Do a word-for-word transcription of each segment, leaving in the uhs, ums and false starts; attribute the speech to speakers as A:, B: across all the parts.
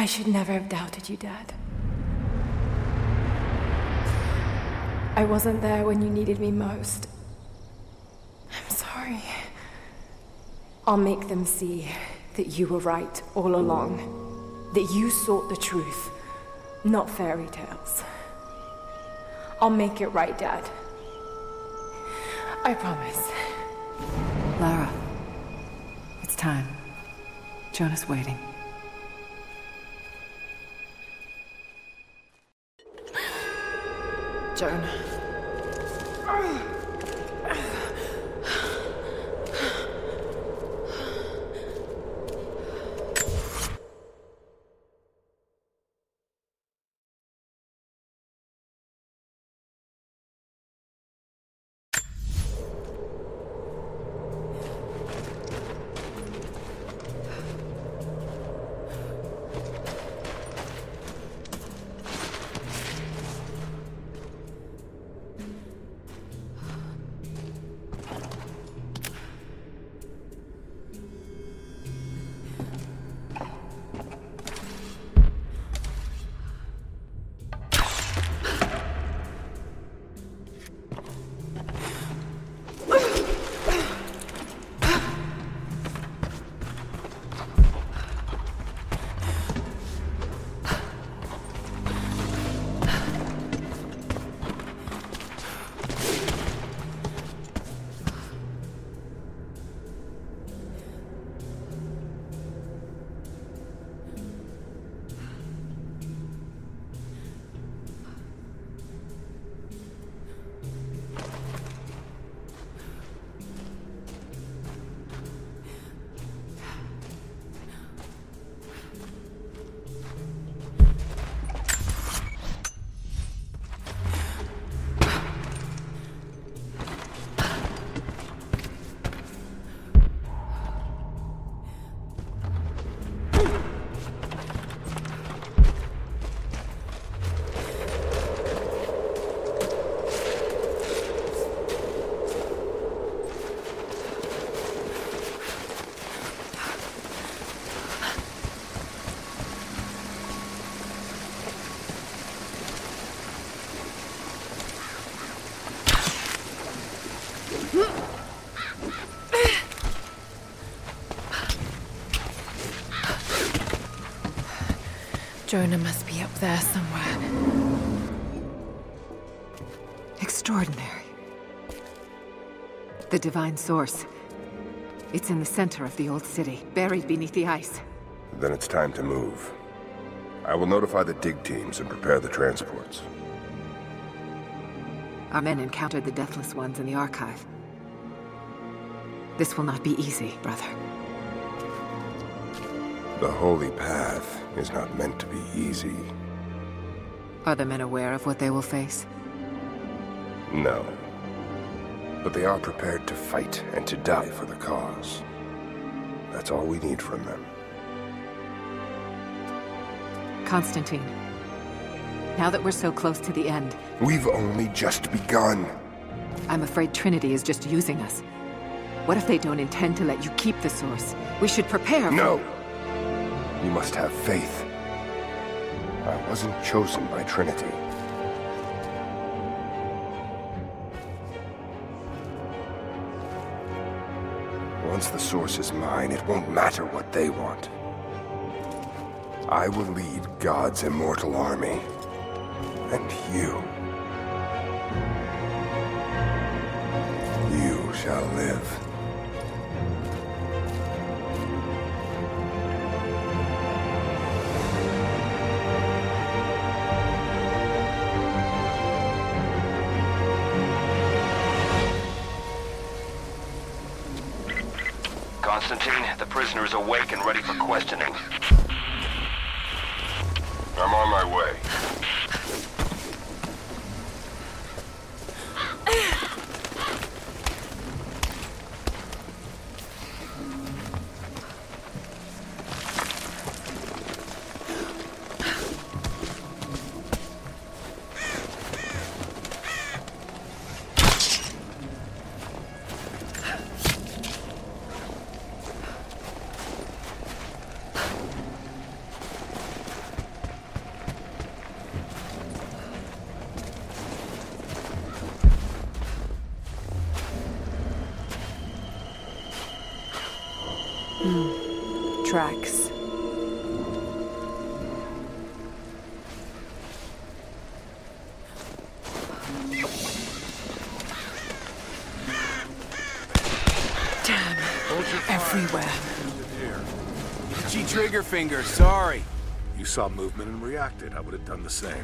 A: I should never have doubted you, Dad. I wasn't there when you needed me most. I'm sorry. I'll make them see that you were right all along. That you sought the truth, not fairy tales. I'll make it right, Dad. I promise.
B: Lara, it's time. Jonah's waiting.
A: Jonah. Jonah must be up there somewhere.
B: Extraordinary. The Divine Source. It's in the center of the old city, buried beneath the ice.
C: Then it's time to move. I will notify the dig teams and prepare the transports.
B: Our men encountered the Deathless Ones in the Archive. This will not be easy, brother.
C: The Holy Path is not meant to be easy.
B: Are the men aware of what they will face?
C: No. But they are prepared to fight and to die for the cause. That's all we need from them.
B: Constantine, now that we're so close to the end...
C: We've only just begun.
B: I'm afraid Trinity is just using us. What if they don't intend to let you keep the Source? We should prepare for...
C: No! You must have faith. I wasn't chosen by Trinity. Once the Source is mine, it won't matter what they want. I will lead God's immortal army. And you... you shall live.
D: Constantine, the prisoner is awake and ready for questioning. I'm on my way.
A: tracks. Damn, everywhere.
E: Itchy trigger finger, sorry.
F: You saw movement and reacted. I would have done the same.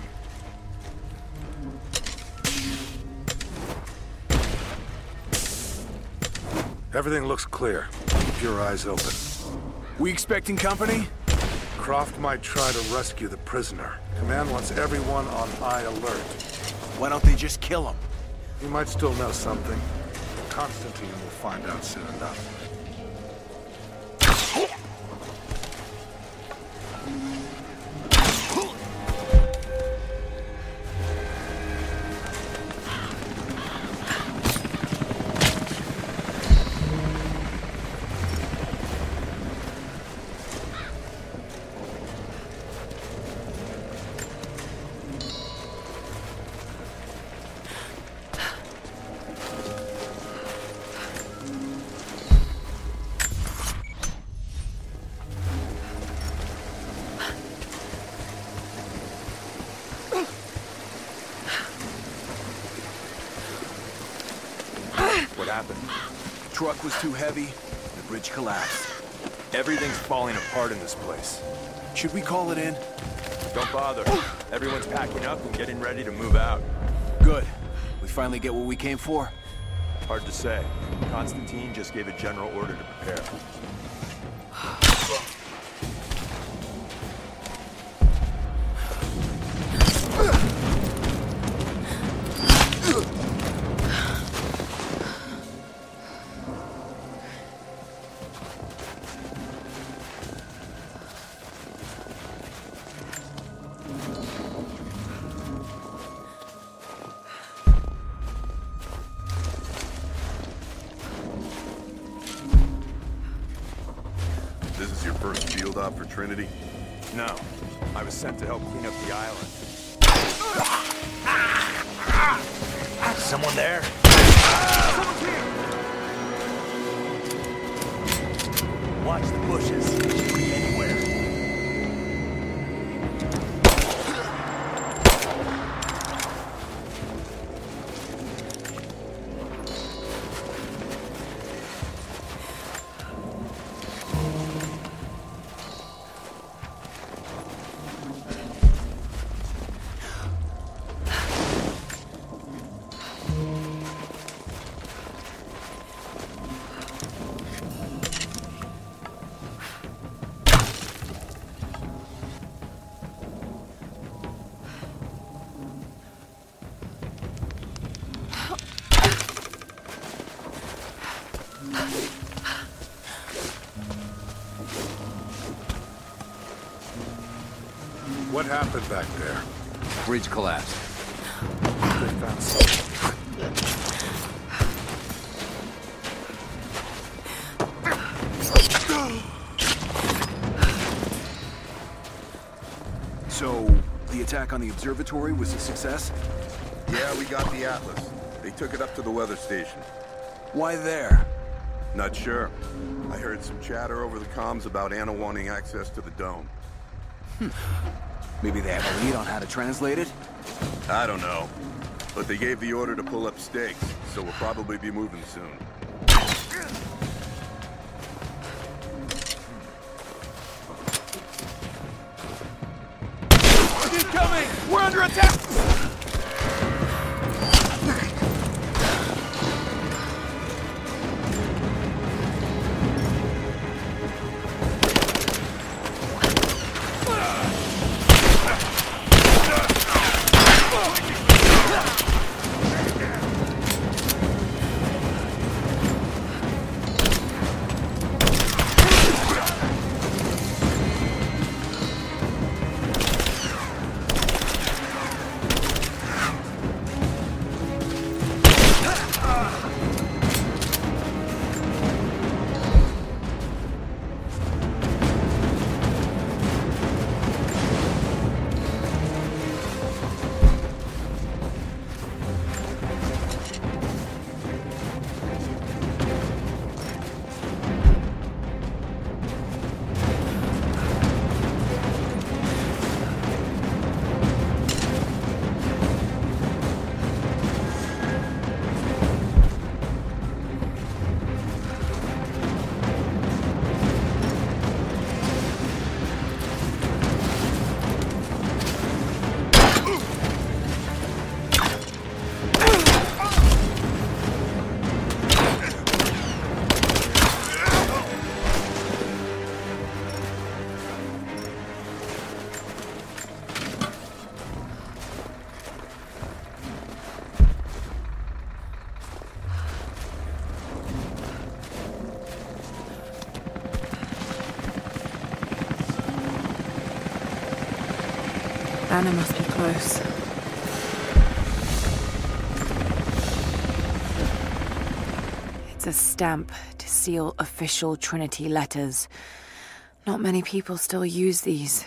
F: Everything looks clear. Keep your eyes open.
E: We expecting company?
F: Croft might try to rescue the prisoner. Command wants everyone on high alert.
E: Why don't they just kill him?
F: He might still know something. Constantine will find out soon enough.
E: What happened? The truck was too heavy, the bridge collapsed.
G: Everything's falling apart in this place.
E: Should we call it in?
G: Don't bother. Everyone's packing up and getting ready to move out.
E: Good. We finally get what we came for?
G: Hard to say. Constantine just gave a general order to prepare.
H: This is your first field op for Trinity?
G: No. I was sent to help clean up the island.
I: Someone there?
G: Someone's here!
I: Watch the bushes. Could be anywhere.
F: What happened back there?
E: Bridge collapsed.
F: They found something.
E: So, the attack on the observatory was a success?
H: Yeah, we got the Atlas. They took it up to the weather station.
E: Why there?
H: Not sure. I heard some chatter over the comms about Anna wanting access to the dome.
E: Maybe they have a lead on how to translate it?
H: I don't know. But they gave the order to pull up stakes, so we'll probably be moving soon.
G: Incoming! We're under attack!
A: Anna must be close. It's a stamp to seal official Trinity letters. Not many people still use these.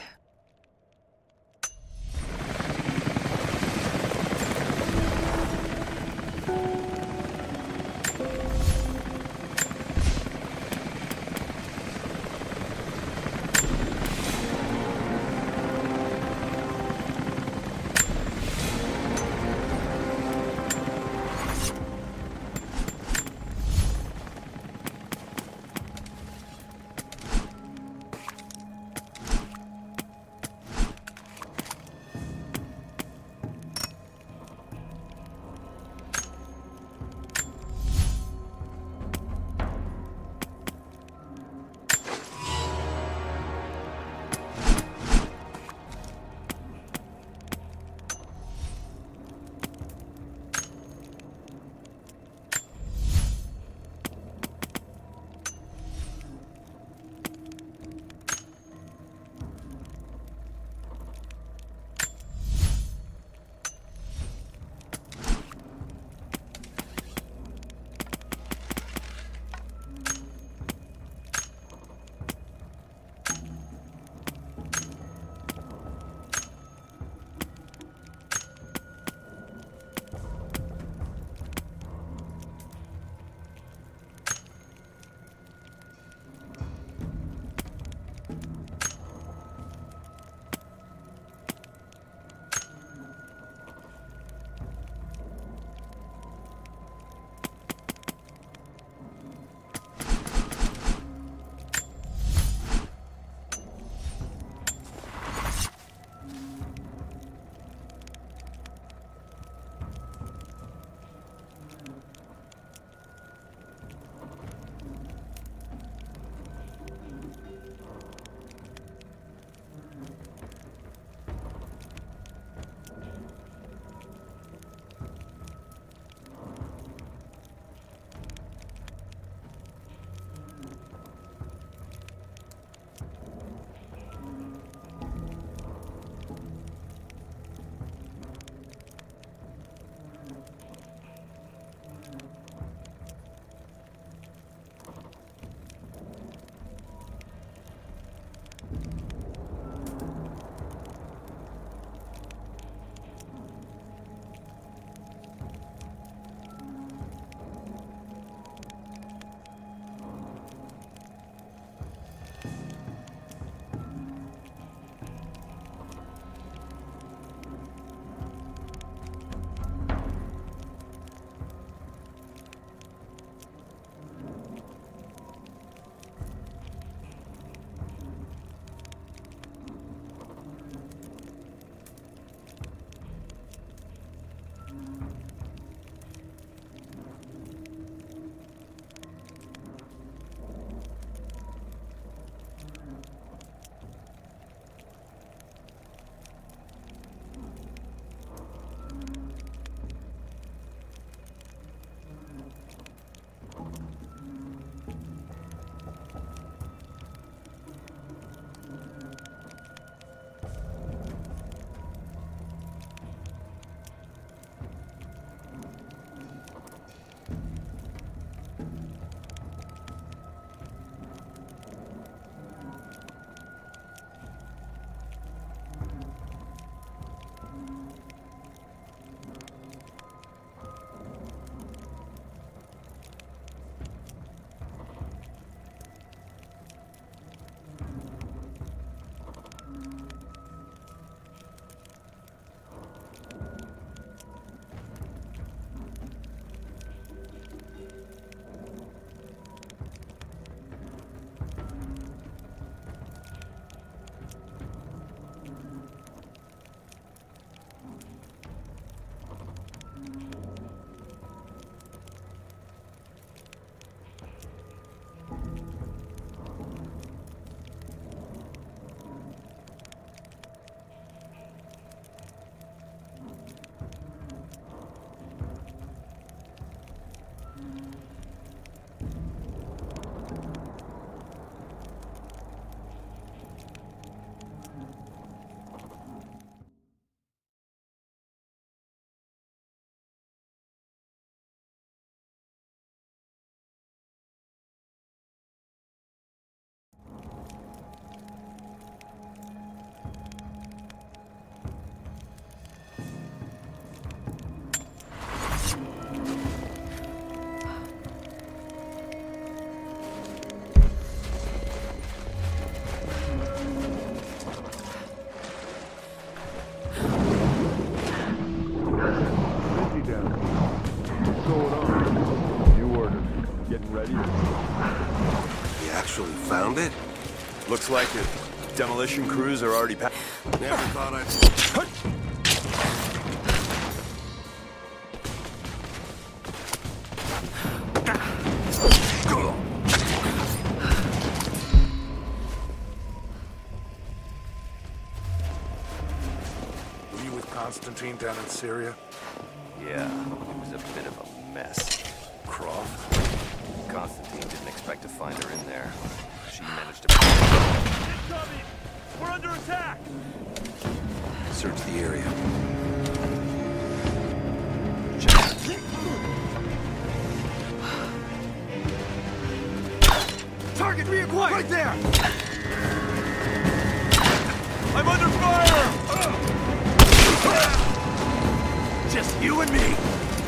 C: Found it?
G: Looks like it. Demolition crews are already pa-
C: Never thought I'd...
F: Were you with Constantine down in Syria?
I: Yeah, it was a bit of a mess.
F: Croft?
I: Constantine didn't expect to find her in there. She managed to...
G: Incoming! We're under attack!
E: Search the area.
G: Target reacquired! Right there! I'm under fire!
I: Just you and me!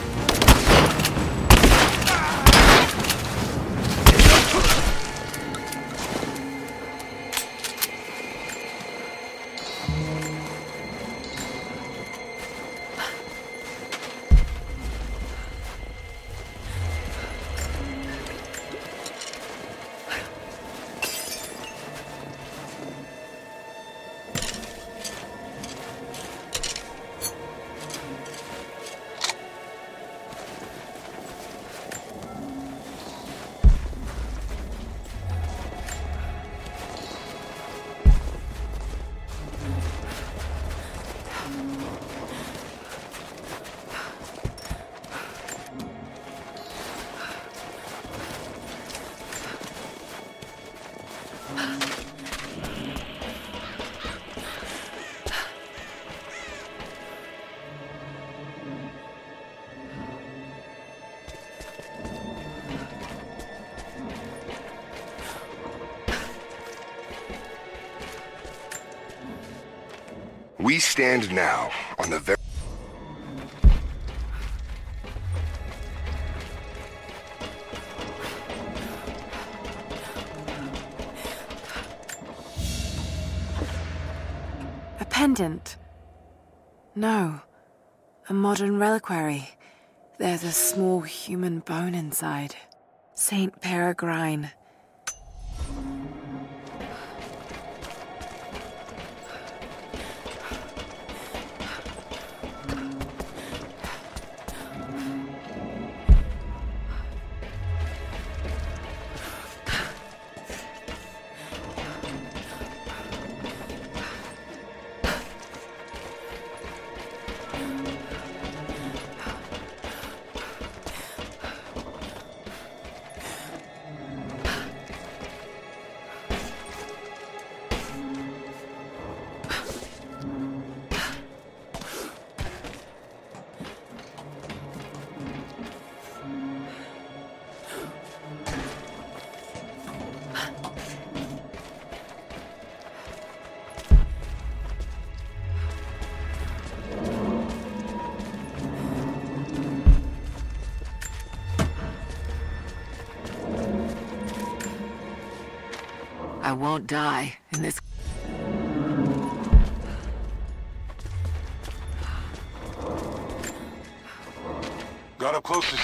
C: We stand now on the very...
J: A pendant? No. A modern reliquary. There's a small human bone inside. Saint Peregrine.
B: I won't die in this...
C: Got up close to...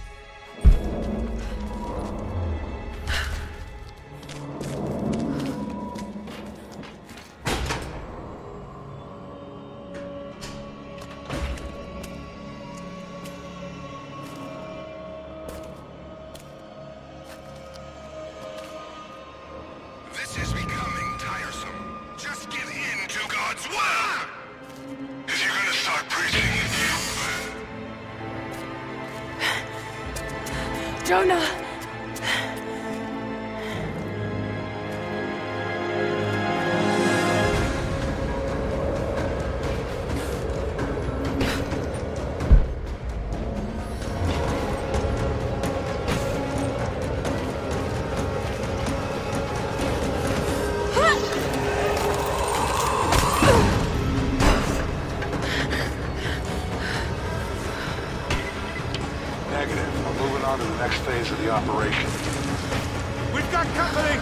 C: This is becoming tiresome. Just get into God's will! If you're gonna start preaching, you...
A: Jonah!
F: Negative. I'm moving on to the next phase of the operation.
G: We've got company!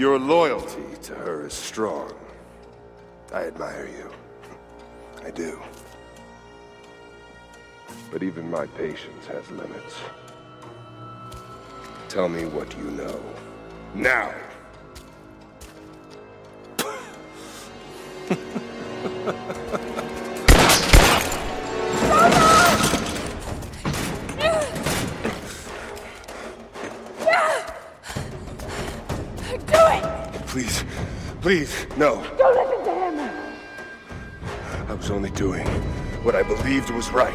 C: Your loyalty to her is strong. I admire you. I do. But even my patience has limits. Tell me what you know. Now! Please, please, no.
A: Don't listen to him!
C: I was only doing what I believed was right.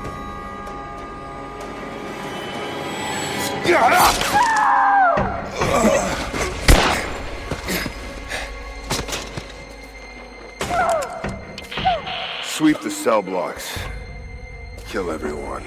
C: Sweep the cell blocks. Kill everyone.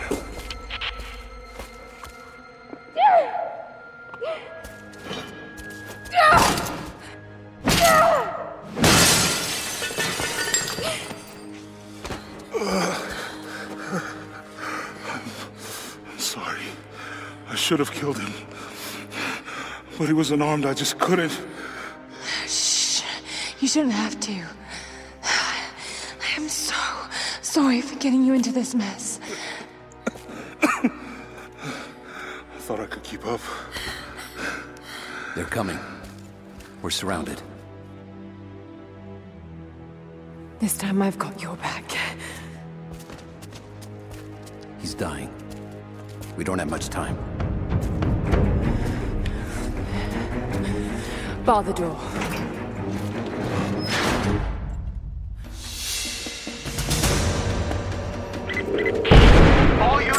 F: I should have killed him. But he was unarmed, I just couldn't.
A: Shh. You shouldn't have to. I am so sorry for getting you into this mess.
F: I thought I could keep up.
K: They're coming. We're surrounded.
A: This time I've got your back.
K: He's dying. We don't have much time.
A: Bar the door.
D: All you...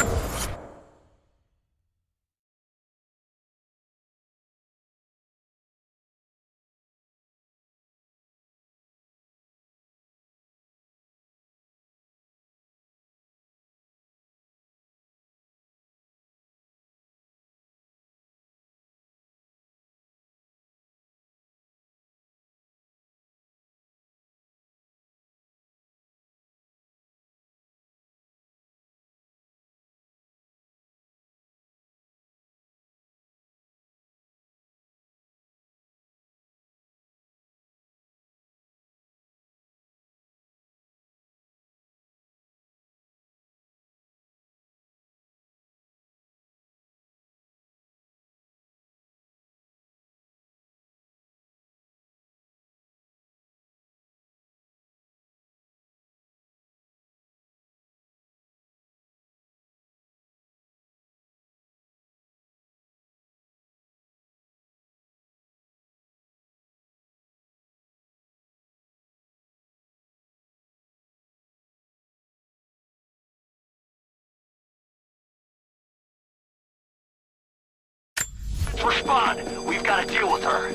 D: Respond! We've got to deal with her!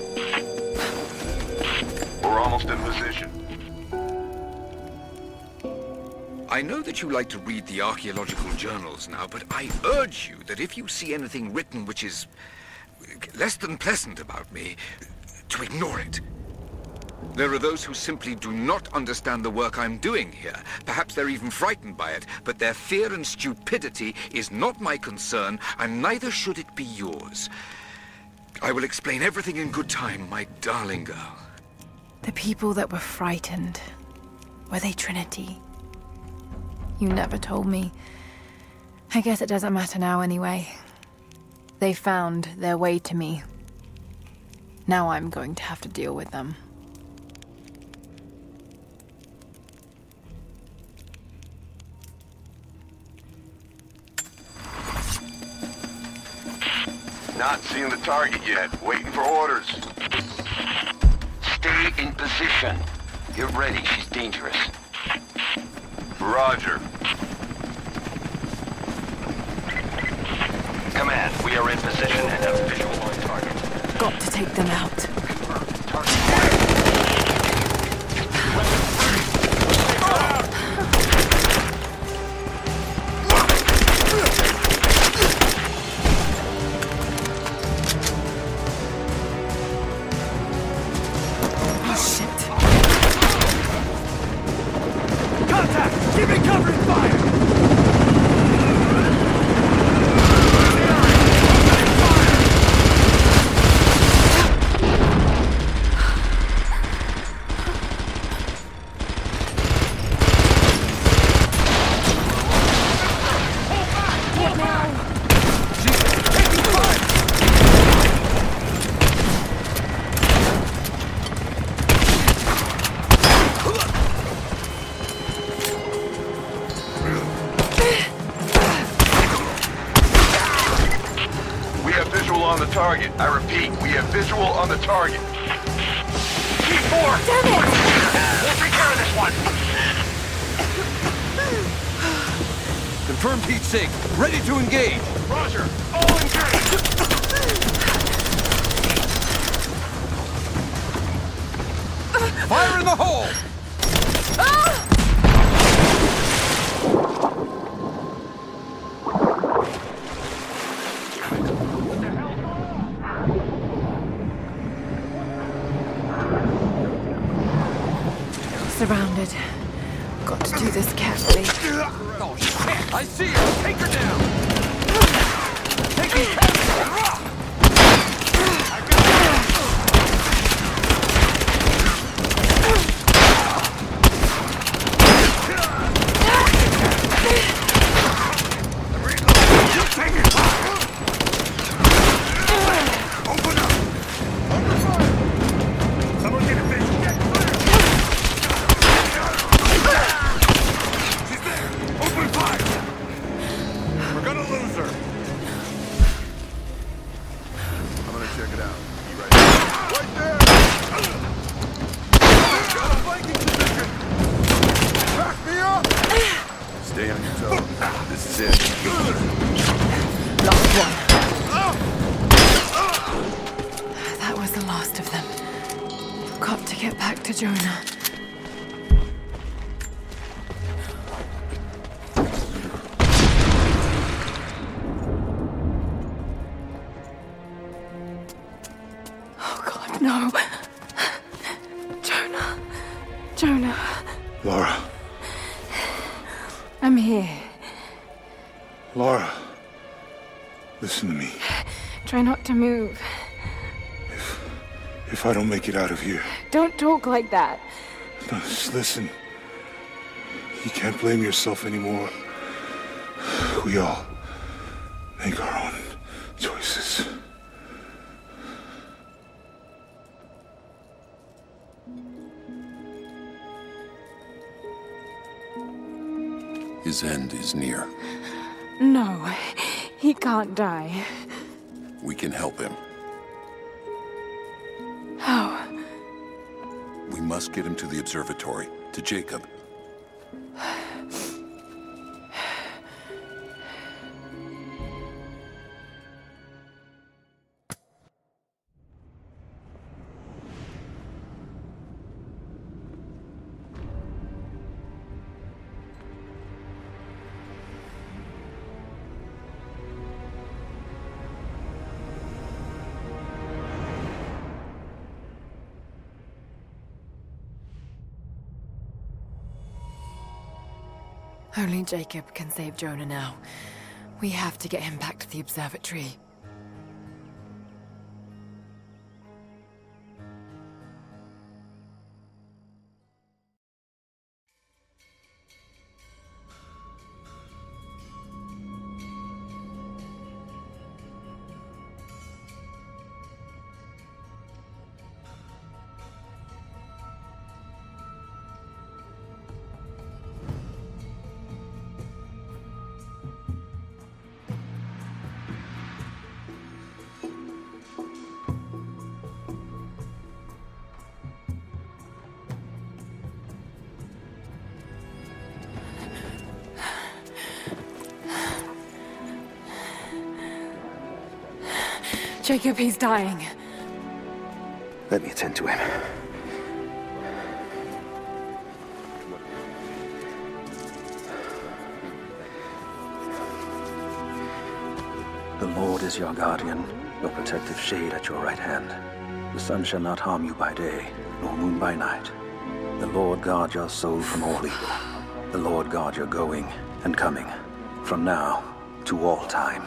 H: We're almost in position.
L: I know that you like to read the archaeological journals now, but I urge you that if you see anything written which is less than pleasant about me, to ignore it. There are those who simply do not understand the work I'm doing here. Perhaps they're even frightened by it, but their fear and stupidity is not my concern, and neither should it be yours. I will explain everything in good time, my darling girl.
J: The people that were frightened, were they Trinity? You never told me. I guess it doesn't matter now anyway. They found their way to me. Now I'm going to have to deal with them.
H: Not seeing the target yet. Waiting for orders.
D: Stay in position. Get ready, she's dangerous.
H: Roger.
D: Command, we are in position and have visual on target.
J: Got to take them out.
D: Confirmed. Target fire. target. I repeat, we have visual on the target. T four!
A: Damn it!
D: We'll take care of this one!
K: Confirmed heat sink. Ready to engage.
D: Roger. All engaged!
K: Fire in the hole!
J: Surrounded. Got to do this carefully.
K: Oh shit! I see her! Take her down! Take these
J: Jonah. Oh God, no. Jonah. Jonah.
F: Lara.
J: I'm here.
F: Lara. Listen to me.
J: Try not to move.
F: If... if I don't make it out of here...
J: Don't talk like that.
F: No, just listen. You can't blame yourself anymore. We all make our own choices.
K: His end is near.
J: No, he can't die.
K: We can help him.
J: How?
K: We must get him to the observatory, to Jacob.
J: Only Jacob can save Jonah now. We have to get him back to the observatory. Jacob, he's dying.
M: Let me attend to him. The Lord is your guardian, your protective shade at your right hand. The sun shall not harm you by day, nor moon by night. The Lord guard your soul from all evil. The Lord guard your going and coming, from now to all time.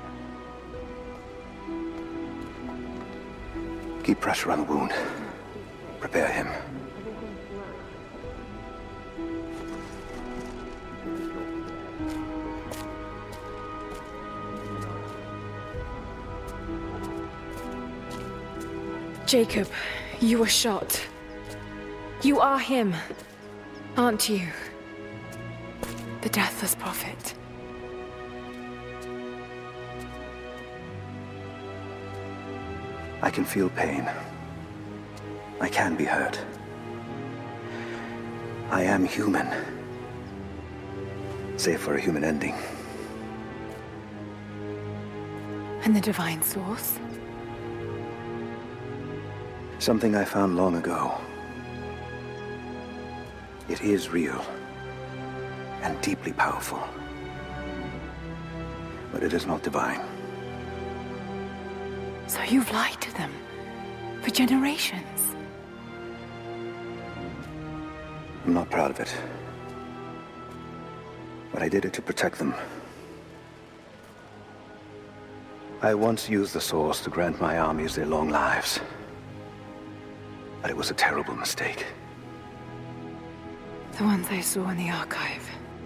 M: Keep pressure on the wound. Prepare him.
J: Jacob, you were shot. You are him, aren't you? The Deathless Prophet.
M: I can feel pain. I can be hurt. I am human. Save for a human ending.
J: And the Divine Source?
M: Something I found long ago. It is real. And deeply powerful. But it is not divine.
J: So you've lied to them. For generations.
M: I'm not proud of it. But I did it to protect them. I once used the Source to grant my armies their long lives. But it was a terrible mistake.
J: The ones I saw in the archive.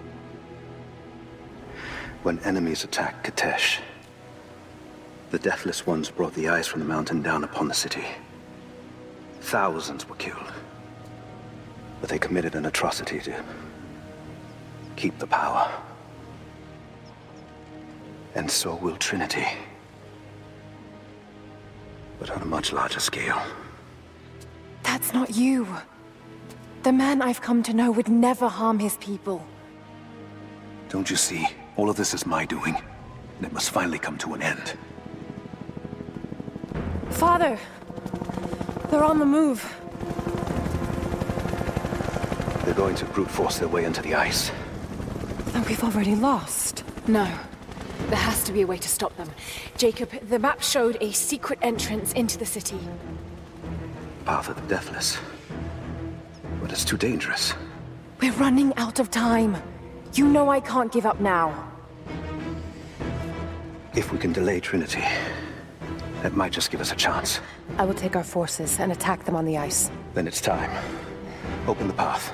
M: When enemies attacked Kitezh, the Deathless Ones brought the ice from the mountain down upon the city. Thousands were killed. But they committed an atrocity to keep the power. And so will Trinity. But on a much larger scale.
J: That's not you. The man I've come to know would never harm his people.
M: Don't you see? All of this is my doing. And it must finally come to an end.
J: Father! They're on the move.
M: They're going to brute force their way into the ice.
J: Then we've already lost. No. There has to be a way to stop them. Jacob, the map showed a secret entrance into the city.
M: Path of the Deathless. But it's too dangerous.
J: We're running out of time. You know I can't give up now.
M: If we can delay Trinity, that might just give us a chance.
J: I will take our forces and attack them on the ice.
M: Then it's time. Open the path.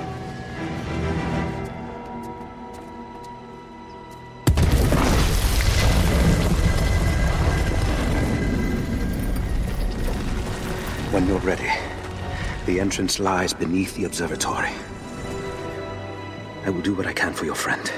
M: When you're ready, the entrance lies beneath the observatory. I will do what I can for your friend.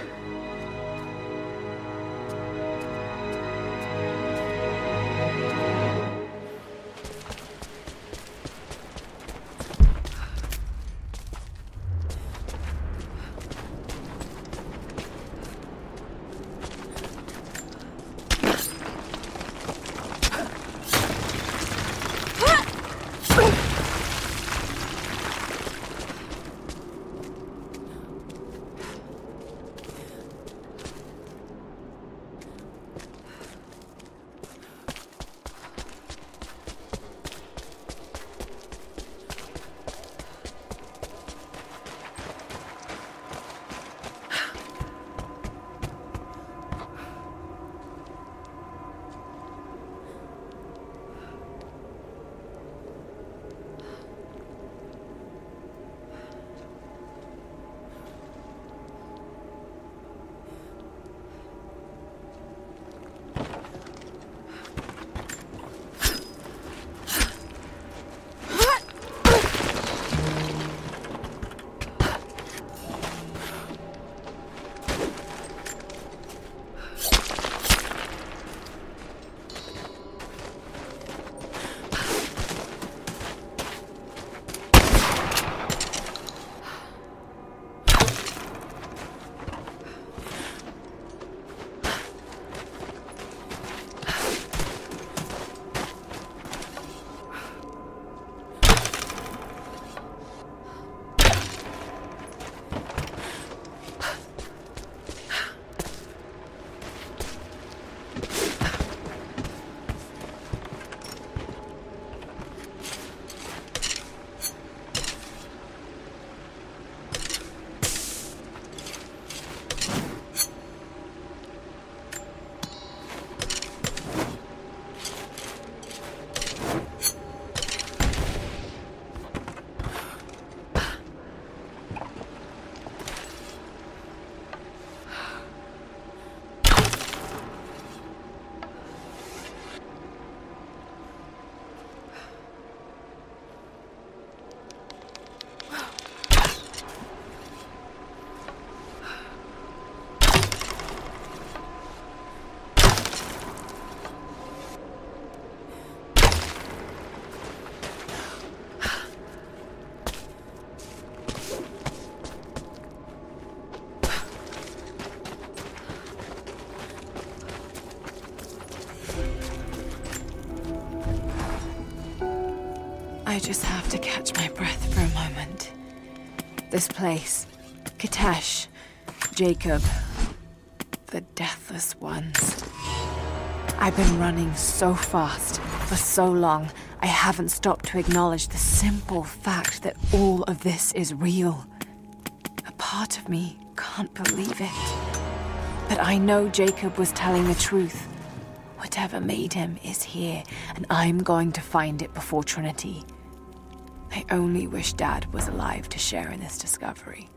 J: I just have to catch my breath for a moment. This place, Kitezh, Jacob, the Deathless Ones. I've been running so fast for so long, I haven't stopped to acknowledge the simple fact that all of this is real. A part of me can't believe it. But I know Jacob was telling the truth. Whatever made him is here, and I'm going to find it before Trinity. I only wish Dad was alive to share in this discovery.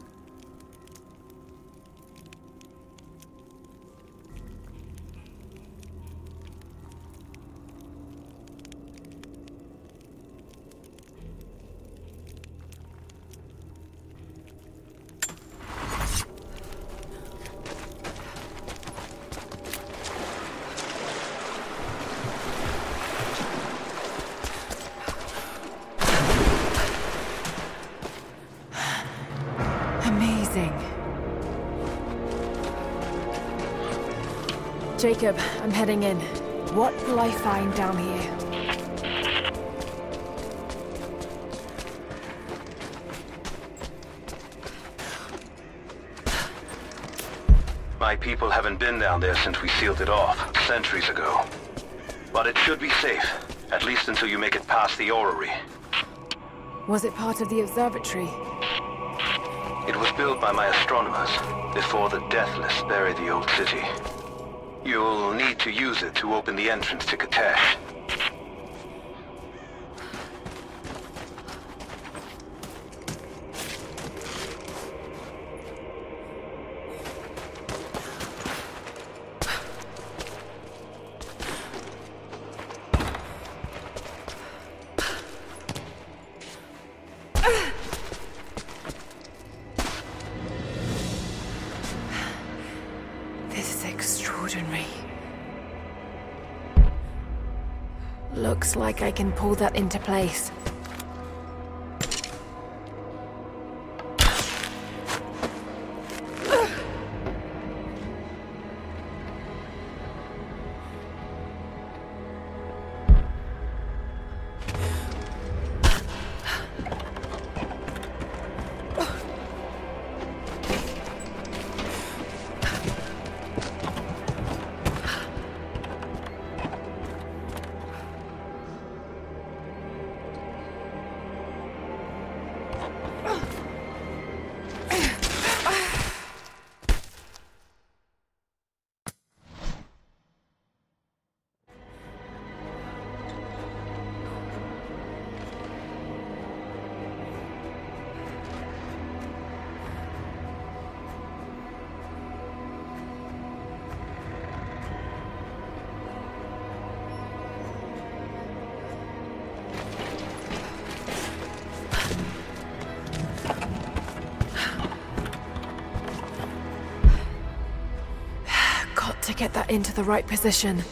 J: Jacob, I'm heading in. What will I find down here?
M: My people haven't been down there since we sealed it off, centuries ago. But it should be safe, at least until you make it past the orrery.
J: Was it part of the observatory?
M: It was built by my astronomers, before the Deathless buried the old city. You'll need to use it to open the entrance to Kitezh.
J: Looks like I can pull that into place. To get that into the right position.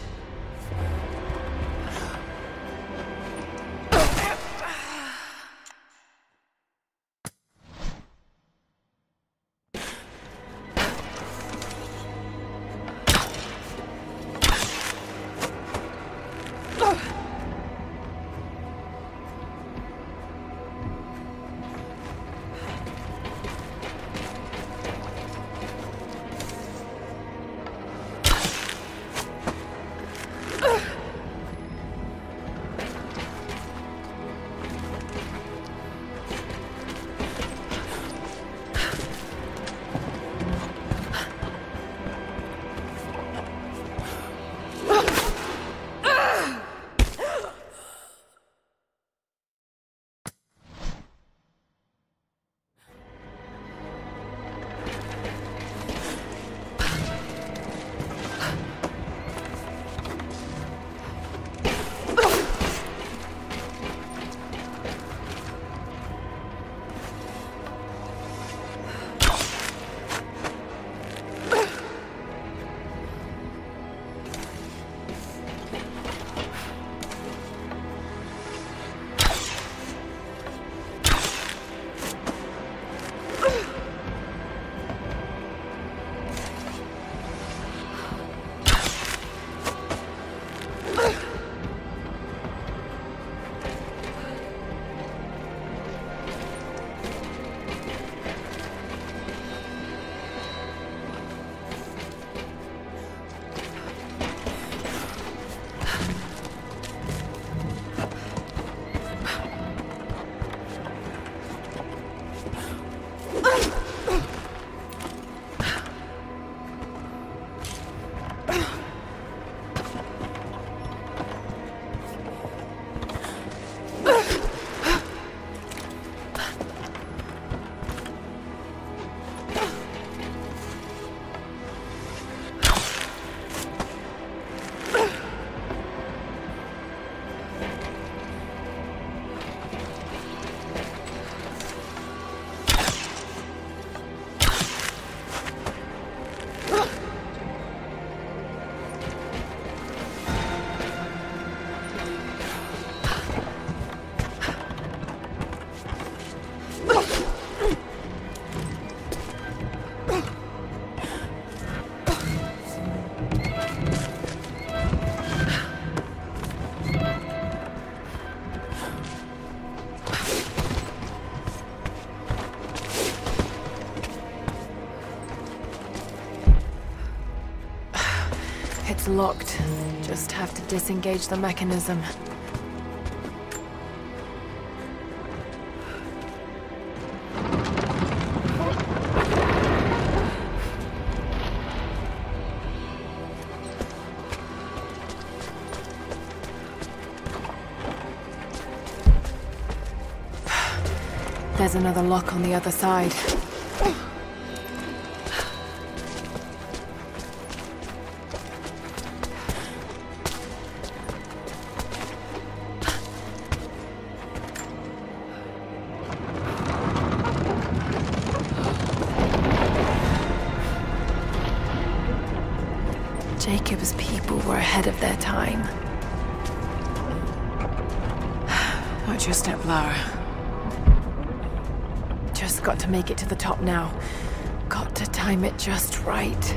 J: It's locked. Just have to disengage the mechanism. There's another lock on the other side. Jacob's people were ahead of their time. Watch your step, Lara. Just got to make it to the top now. Got to time it just right.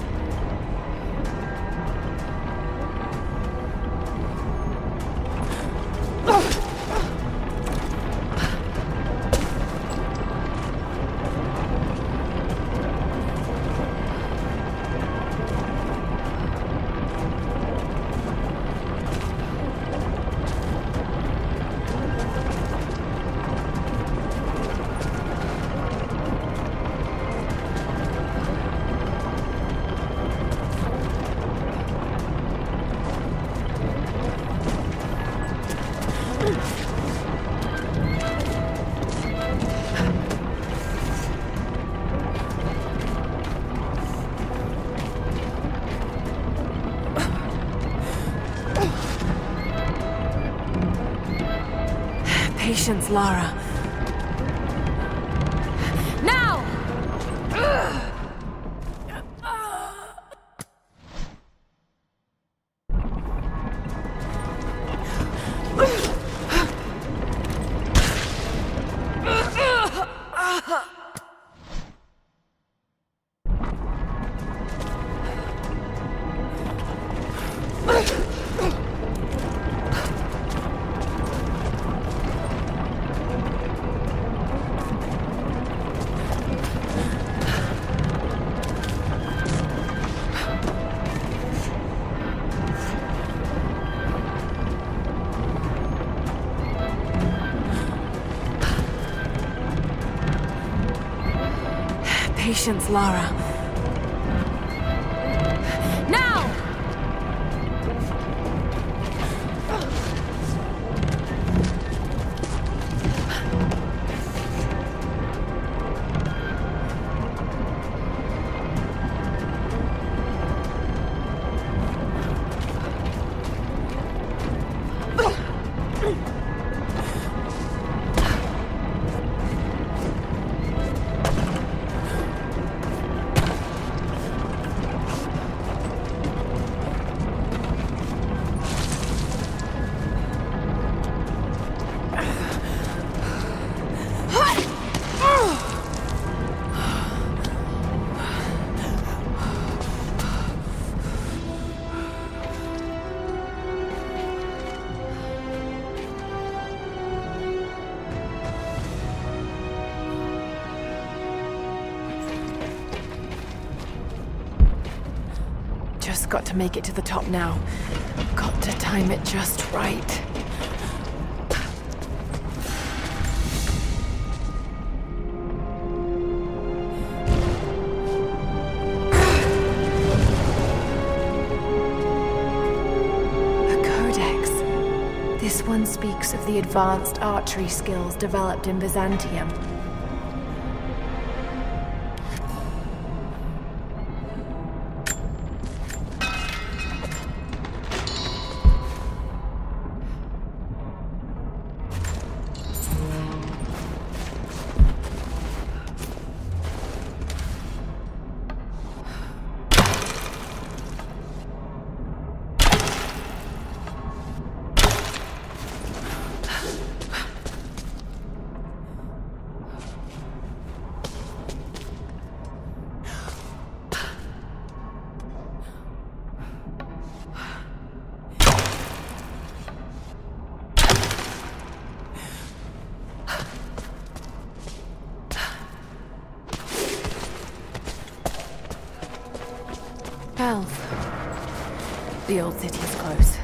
J: Patience, Lara. Now! Patience, Lara. Now! Just got to make it to the top now. Got to time it just right. A codex. This one speaks of the advanced archery skills developed in Byzantium. Bells. The old city is close.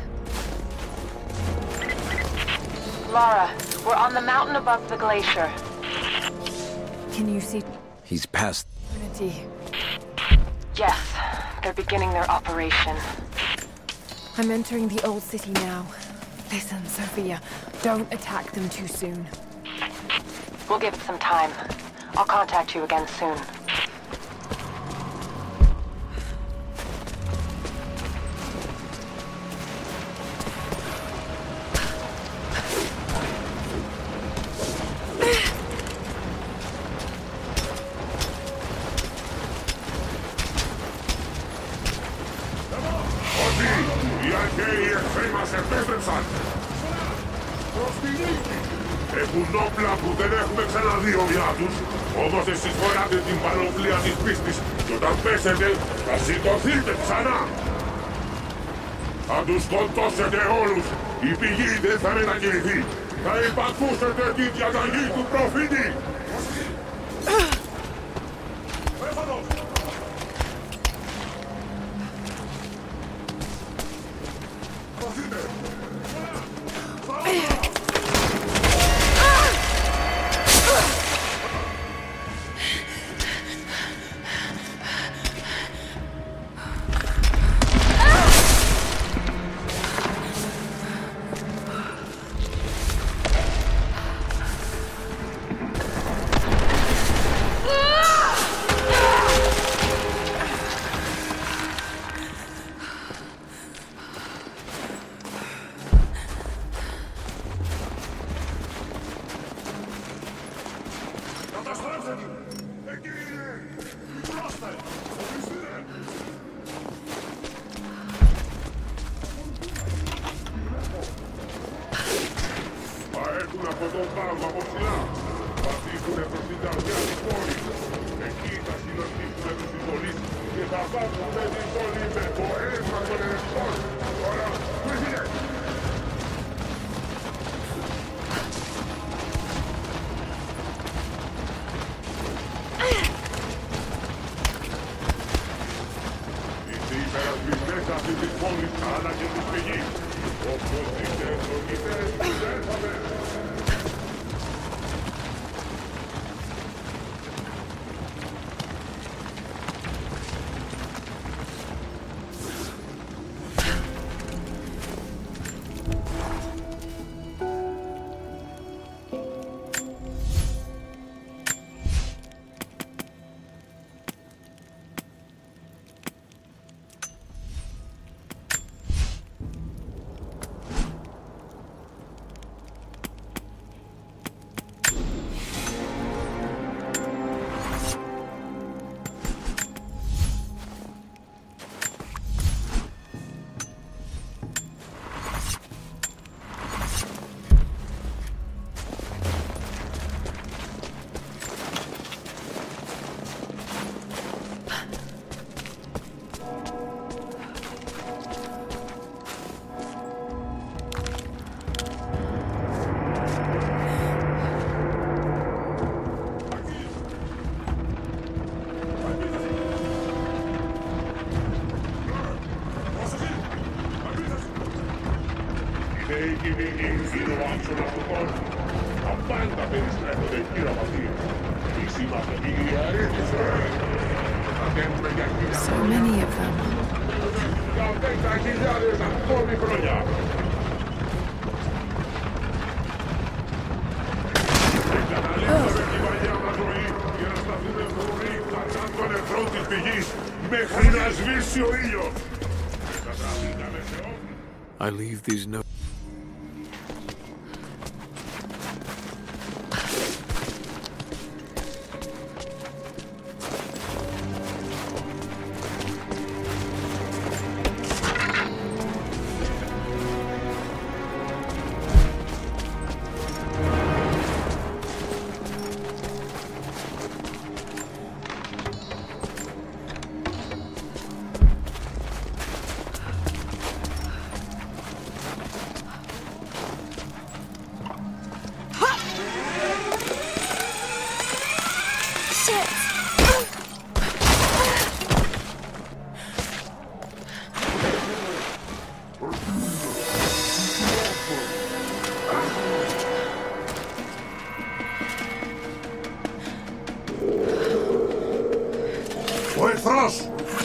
N: Lara, we're on the mountain above the glacier.
J: Can you see
E: He's past...
J: Trinity?
N: Yes, they're beginning their operation.
J: I'm entering the old city now. Listen, Sophia, don't attack them too soon.
N: We'll give it some time. I'll contact you again soon.
O: Έχουν όπλα που δεν έχουμε ξαναδεί ομοιά τους, όμως εσείς φοράτε την πανοπλία της πίστης και όταν πέσετε θα σηκωθείτε ξανά. Θα τους σκοτώσετε όλους, η πηγή δεν θα μετακινηθεί. Θα υπακούσετε τη διαταγή του προφήτη.
J: So many of them.
E: I leave these notes.
O: εχθρός!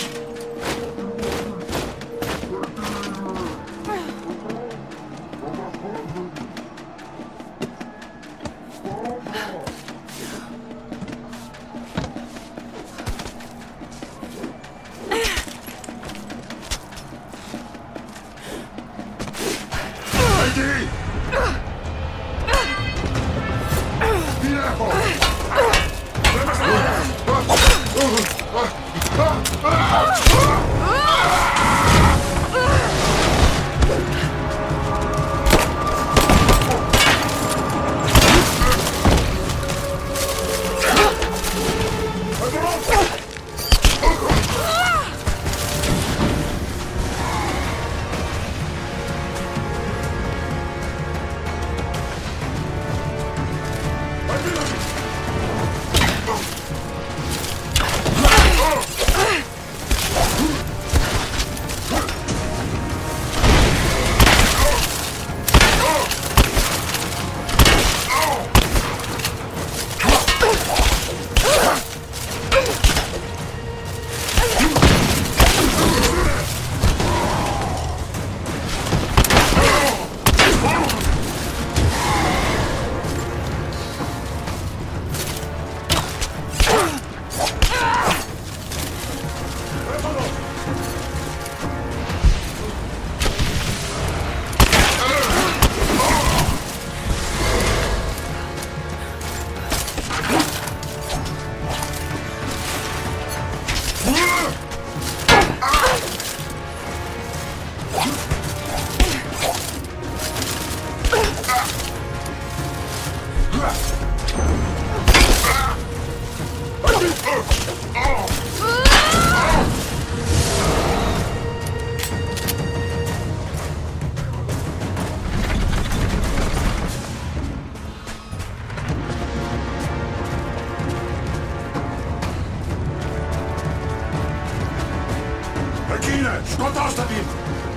O: Σκοτώστε την!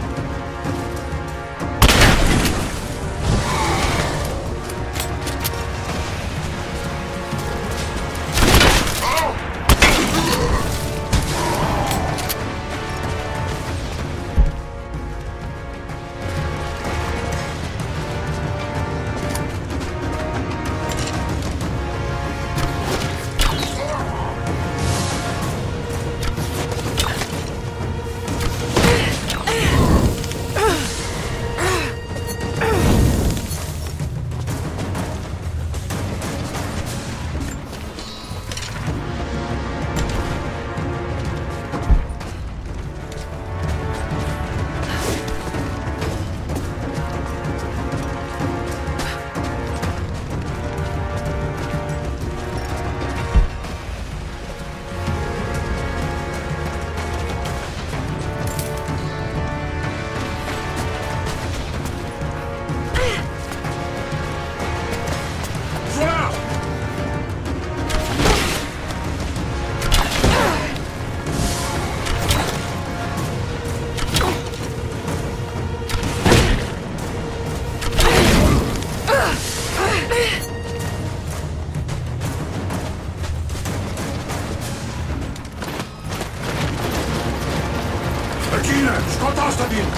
O: Σκοτώστε την!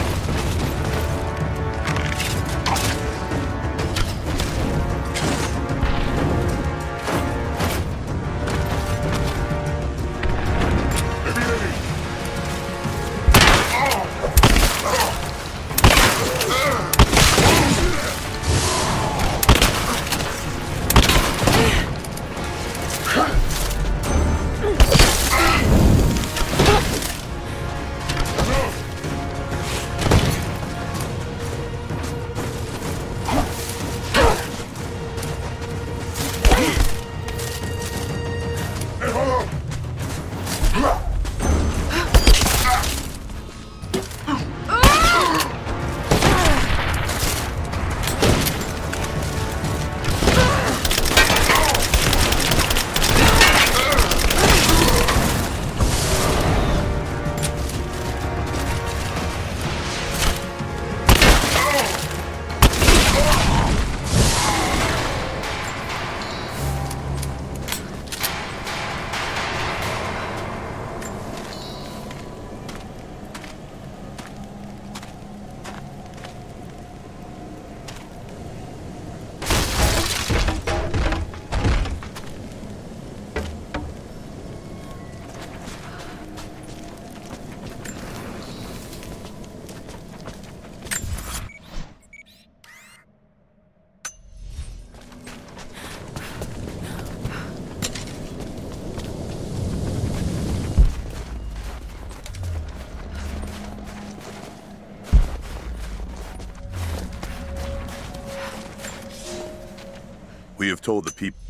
H: We have told the people...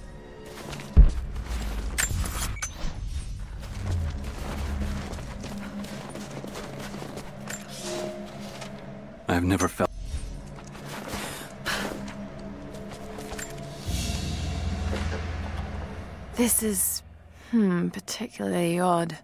M: I've never felt...
J: This is, hmm, particularly odd.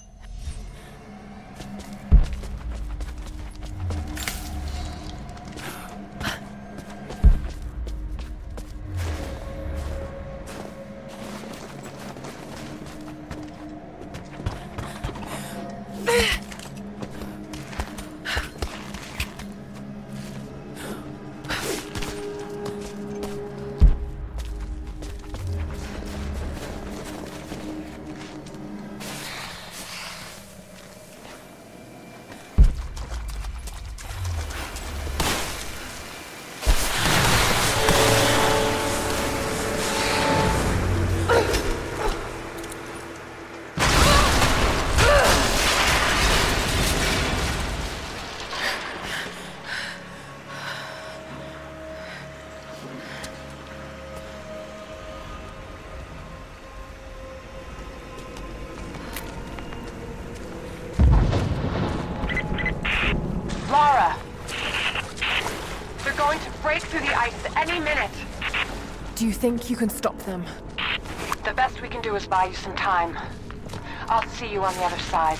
N: Lara! They're going to break through the ice any minute.
A: Do you think you can stop them?
N: The best we can do is buy you some time. I'll see you on the other side.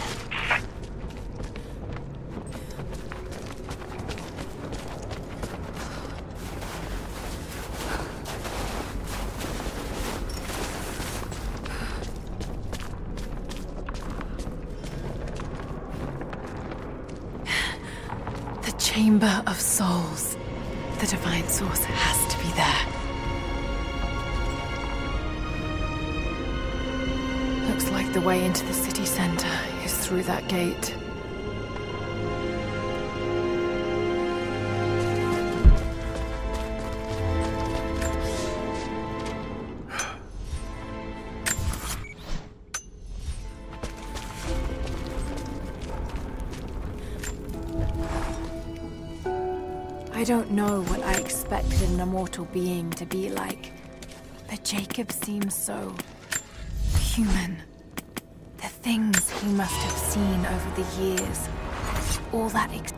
J: Chamber of Souls. The Divine Source has to be there. Looks like the way into the city center is through that gate. I don't know what I expected an immortal being to be like, but Jacob seems so human. The things he must have seen over the years, all that ex-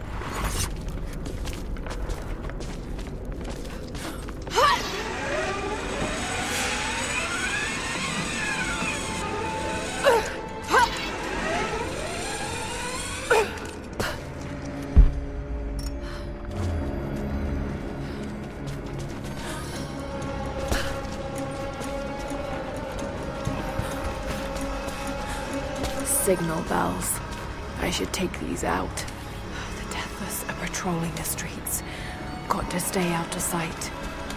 J: Signal bells. I should take these out. The Deathless are patrolling the streets. Got to stay out of sight.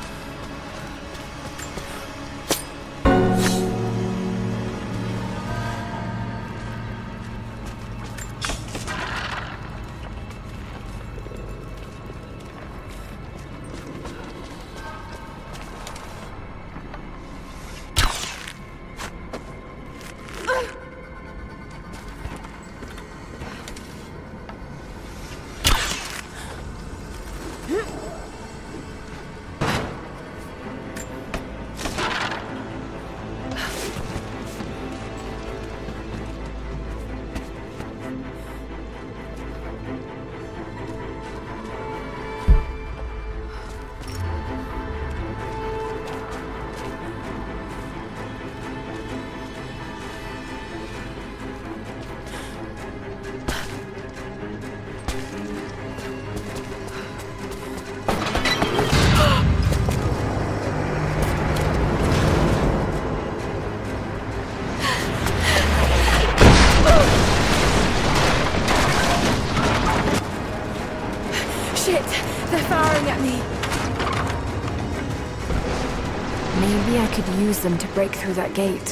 J: Maybe I could use them to break through that gate.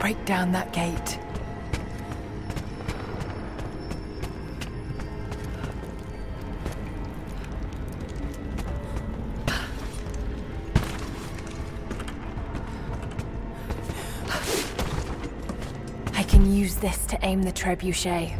J: break down that gate. I can use this to aim the trebuchet.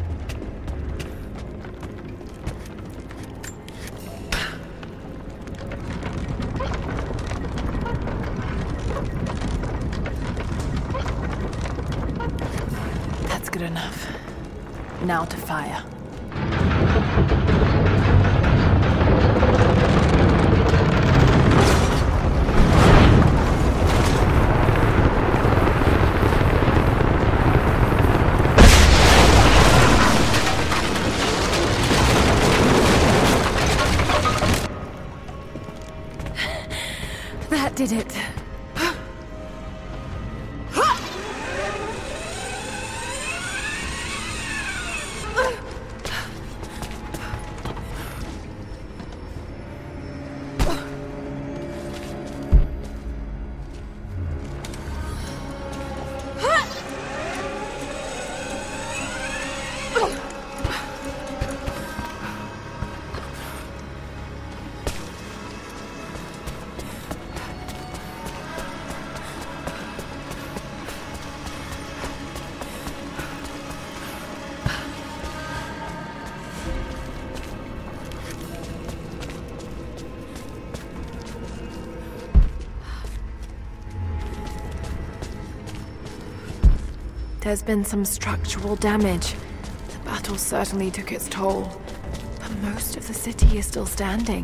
J: That's good enough. Now to fire. That did it. There's been some structural damage. The battle certainly took its toll, but most of the city is still standing.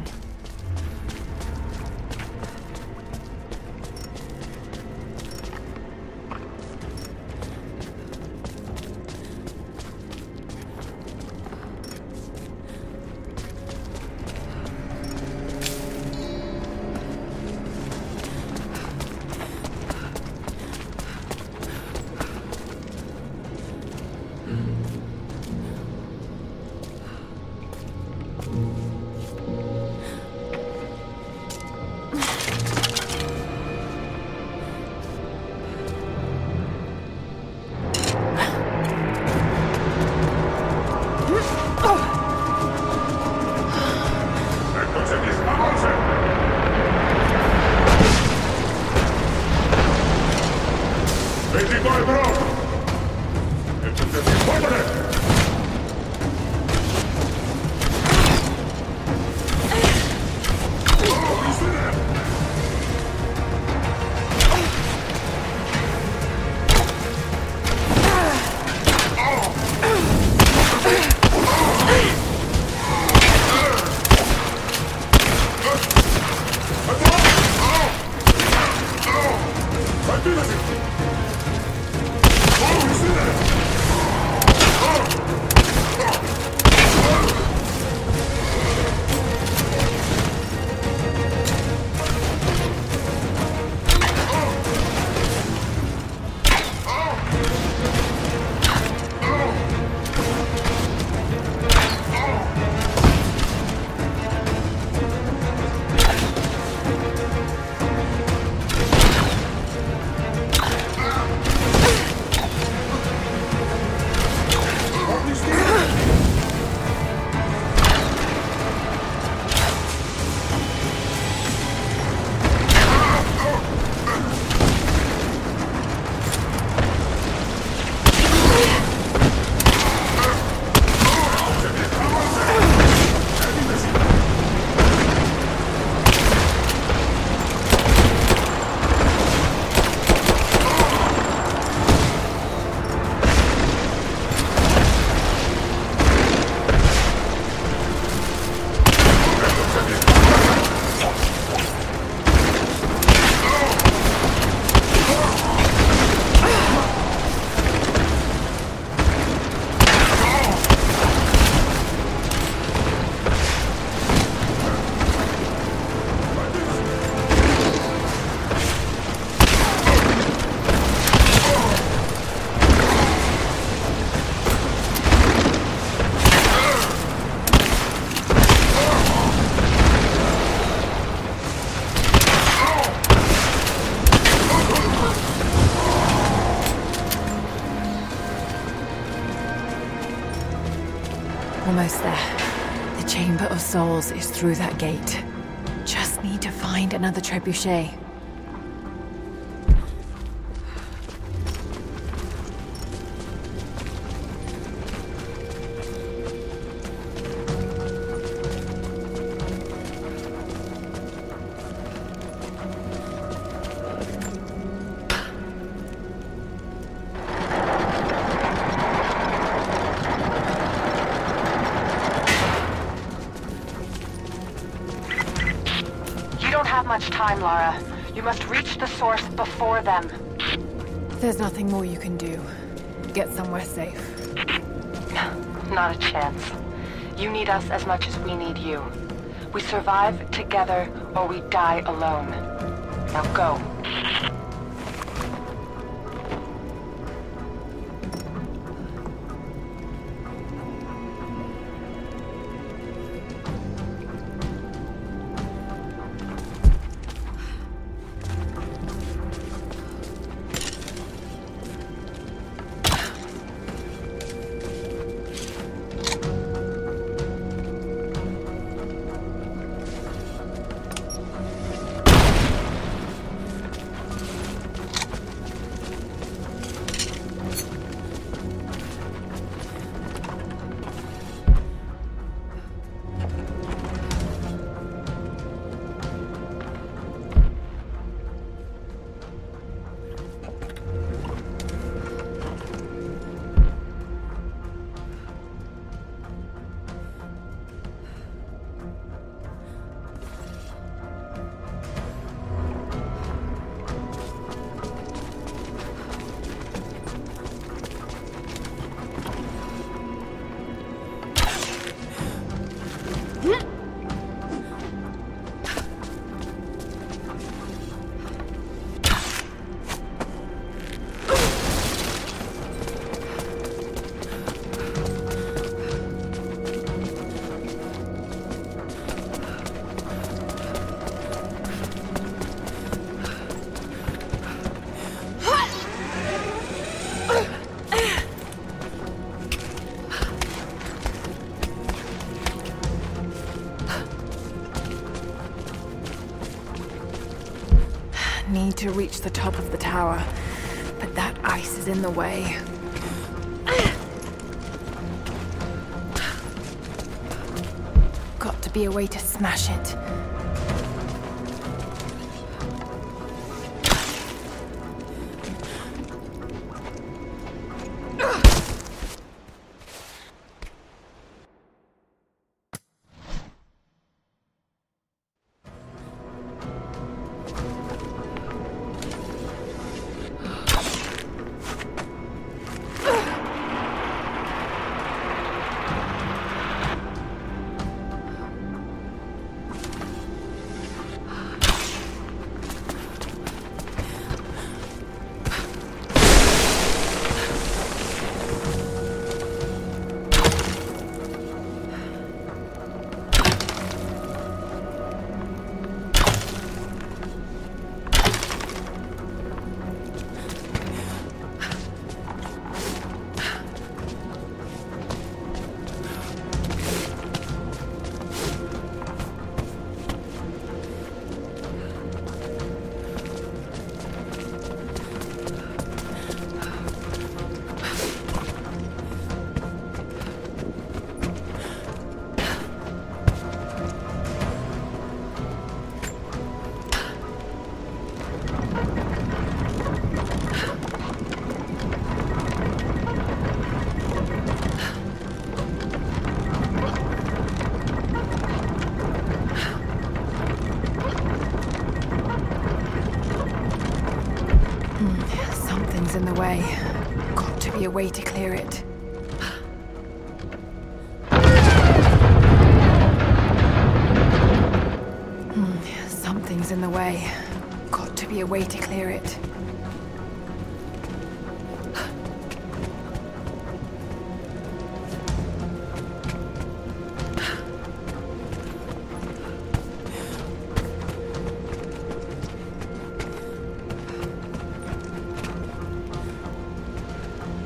J: Chamber of Souls is through that gate. Just need to find another trebuchet.
N: Much time, Lara. You must reach the source before them.
J: There's nothing more you can do. Get somewhere safe.
N: Not a chance. You need us as much as we need you. We survive together, or we die alone. Now go.
J: Need to reach the top of the tower, but that ice is in the way. Got to be a way to smash it. In the way. Got to be a way to clear it. Hmm, something's in the way. Got to be a way to clear it.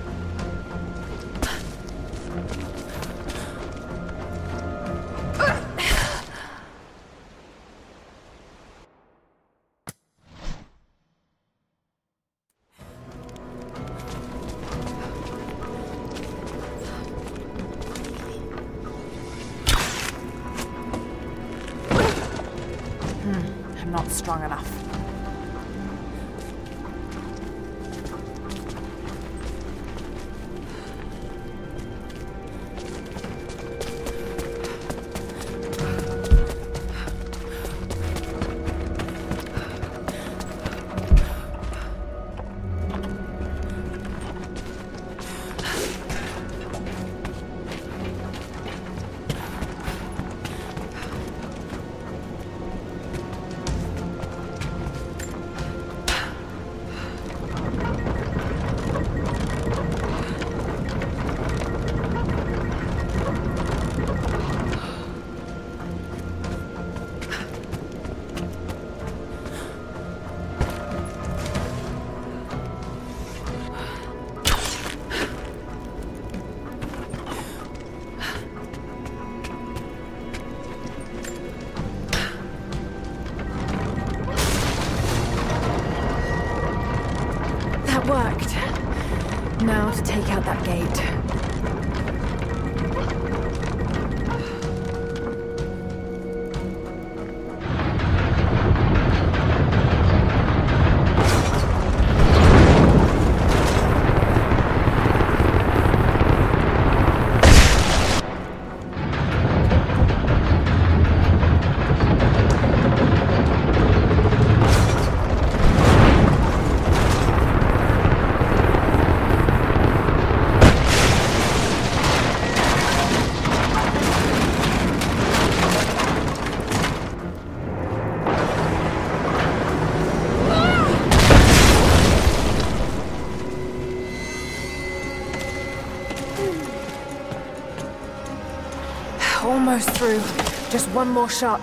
A: Ugh!
J: I'm not strong enough. Worked. Now to take out that gate. Almost through. Just one more shot.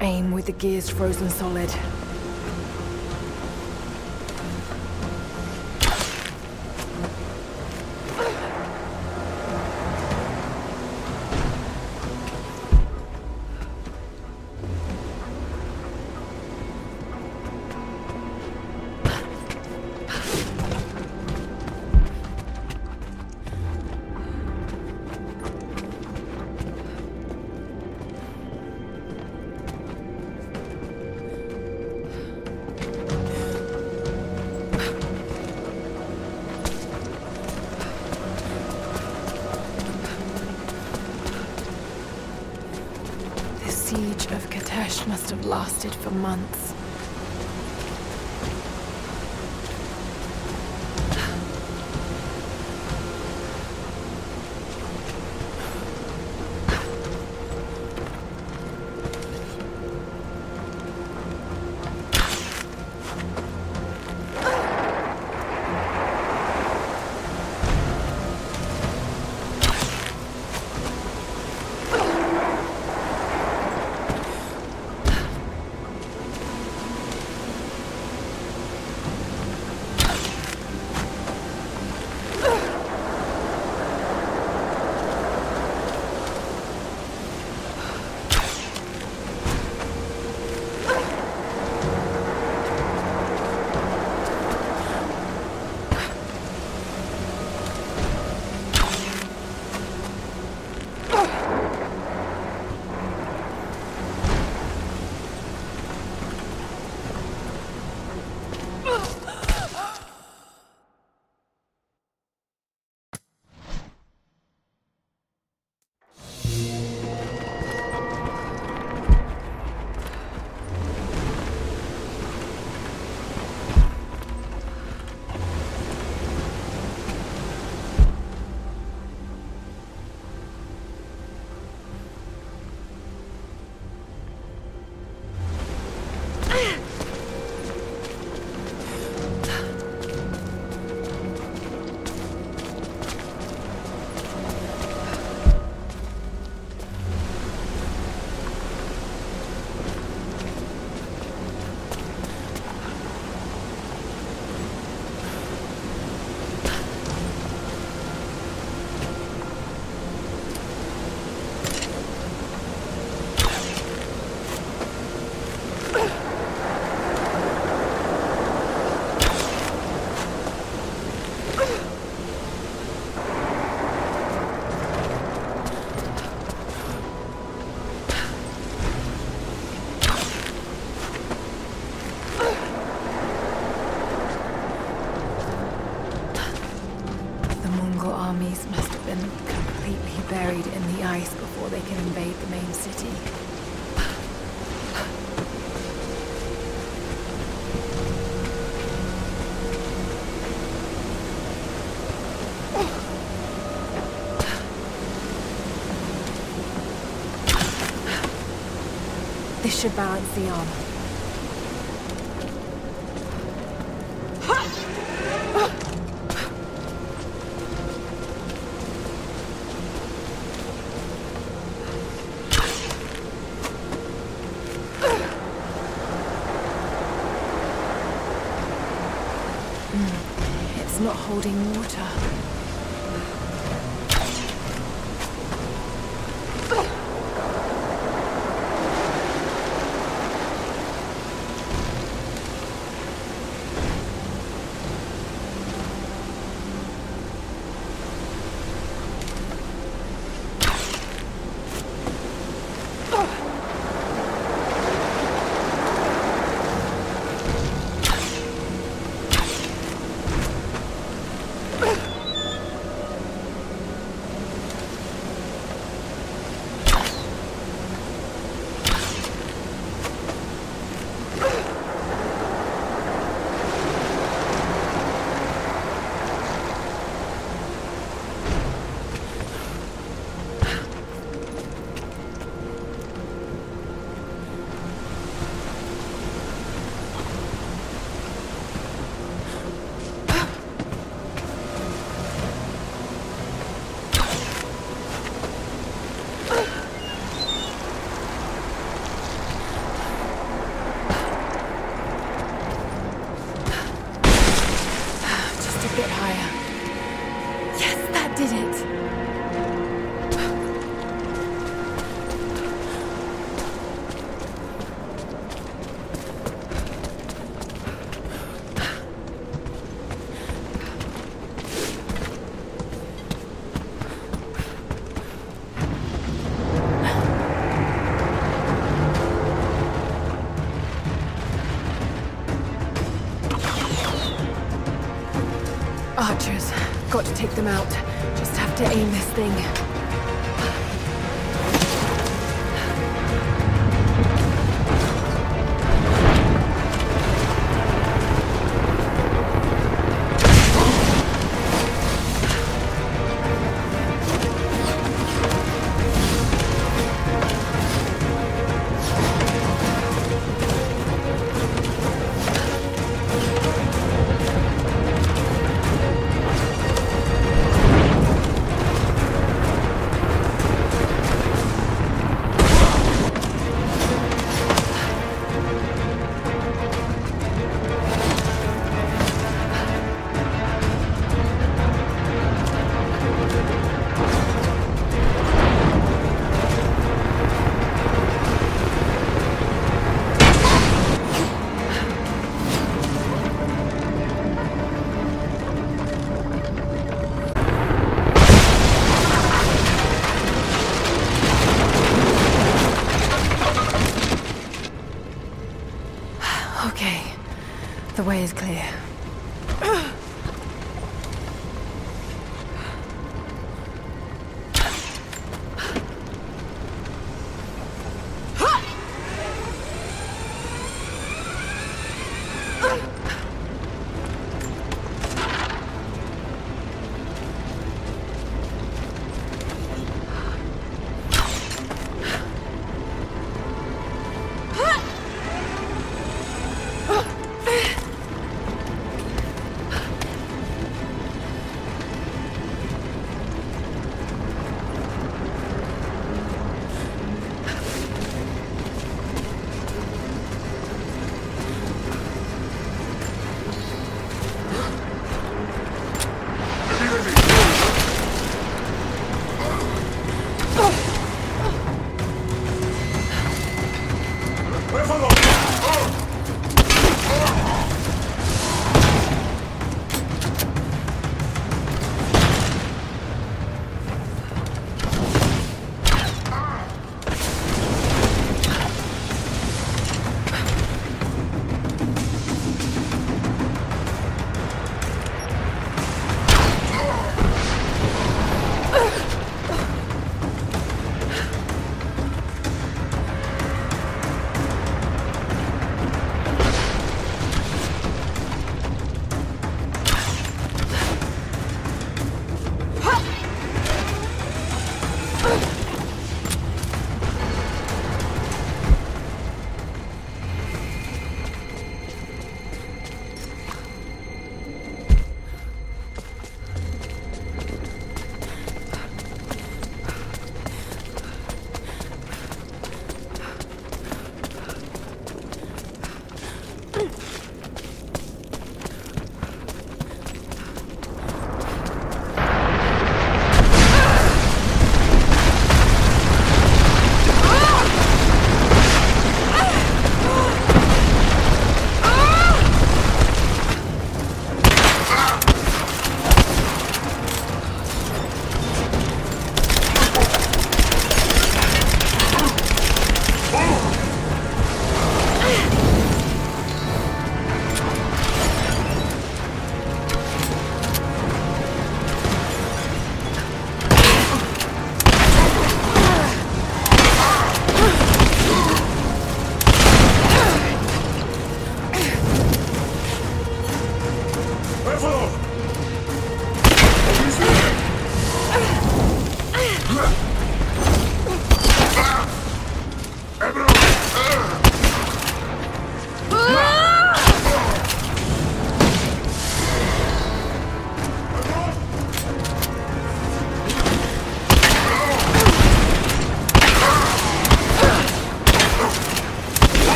J: aim with the gears frozen solid. The siege of Katesh must have lasted for months. Must have been completely buried in the ice before they can invade the main city. This should balance the armor. It's not holding water.
A: Archers. Got to take them out. Just have to aim this thing. The way is clear.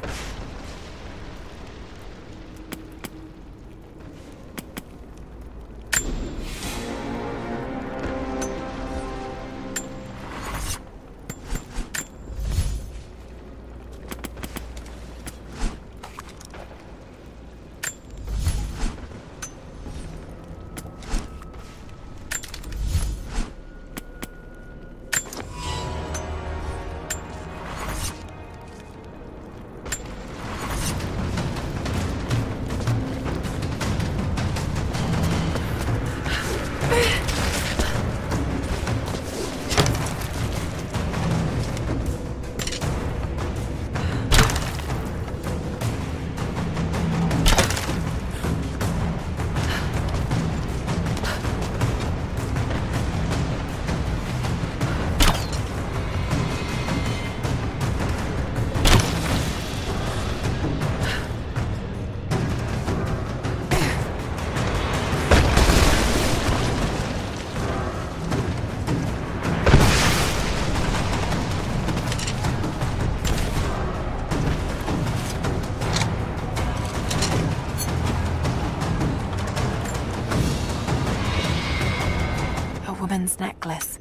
J: Woman's necklace.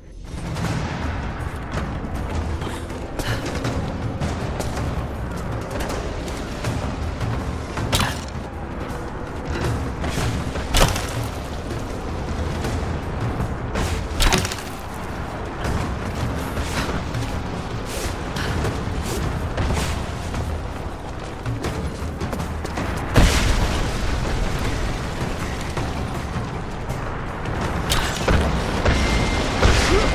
K: Ugh!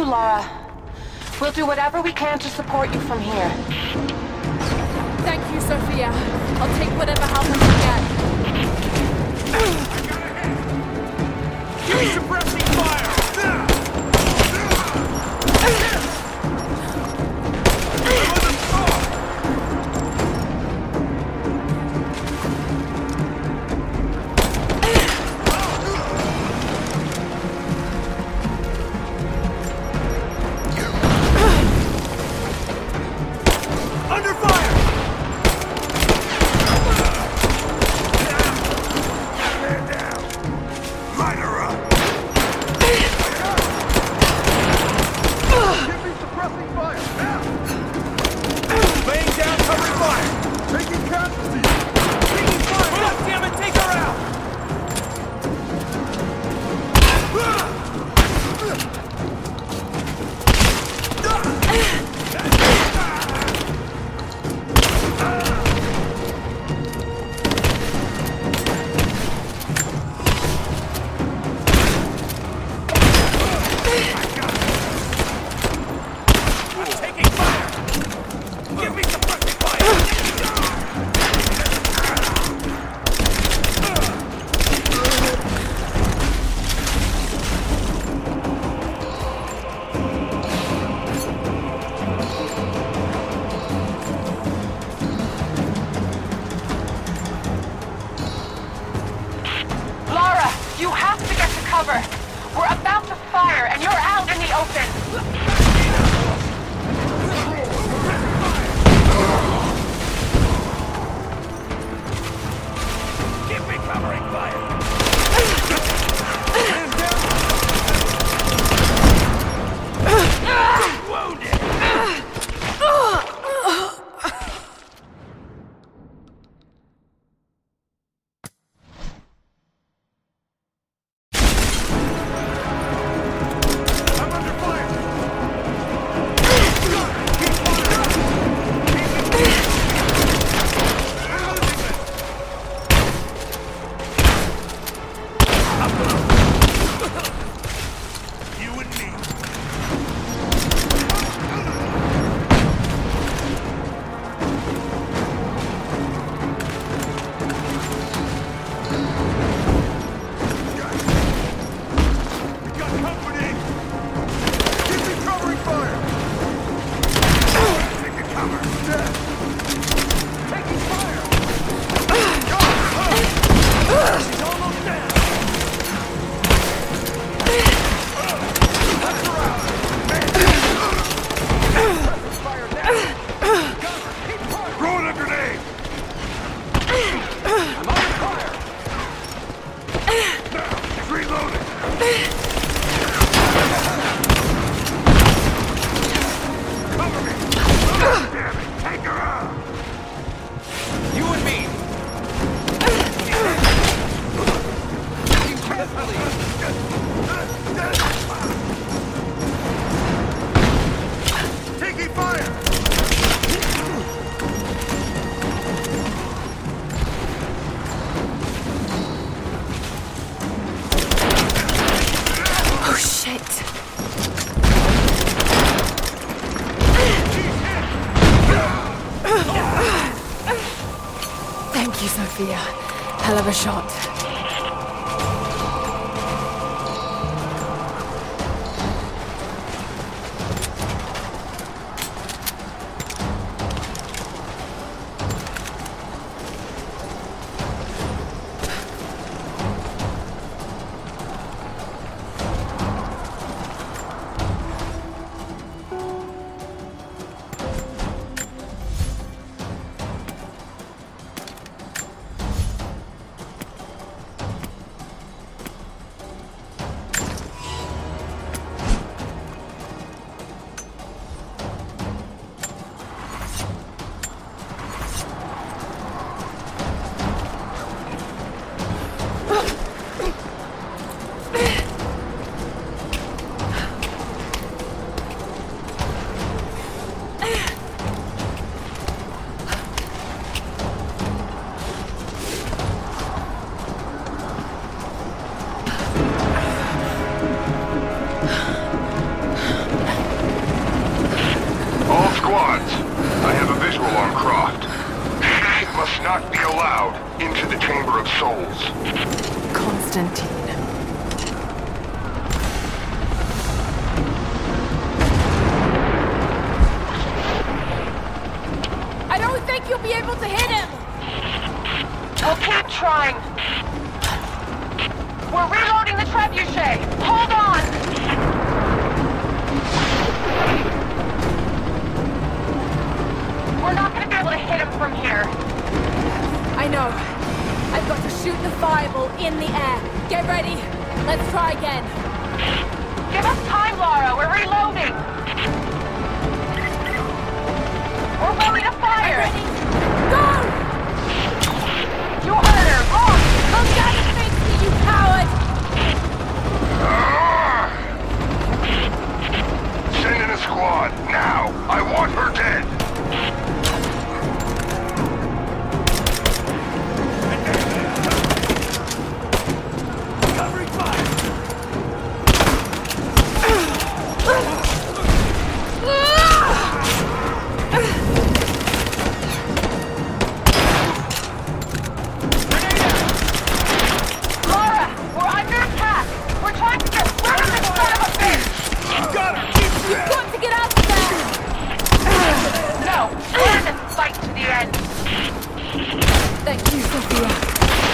N: Lara. We'll do whatever we can to support you from here.
A: Thank you, Sophia. I'll take whatever help I can get.
K: Give me suppressing fire!
N: We're about to fire, and you're out in the open!
K: Give me covering fire! Wounded!
A: Thank you, Sophia. Hell of a shot.
D: not be allowed into the Chamber of Souls.
J: Constantine.
A: I don't think you'll be able to hit him!
N: We'll keep trying. We're reloading the trebuchet! Hold on! We're not gonna be able to hit him from here.
A: I know. I've got to shoot the fireball in the air. Get ready. Let's try again.
N: Give us time, Lara. We're reloading. We're ready to fire.
A: I'm ready. Go!
N: You heard her. Look!
A: Come down and face me, you coward!
D: Ah! Send in a squad, now! I want her dead!
I: Covering fire!
N: Lara, we're under attack. We're trying to get rid of this son of a bitch.
I: Got her! Keep
A: You've got to get out of there!
N: No, we're in this fight to the end.
A: Thank you, Sophia.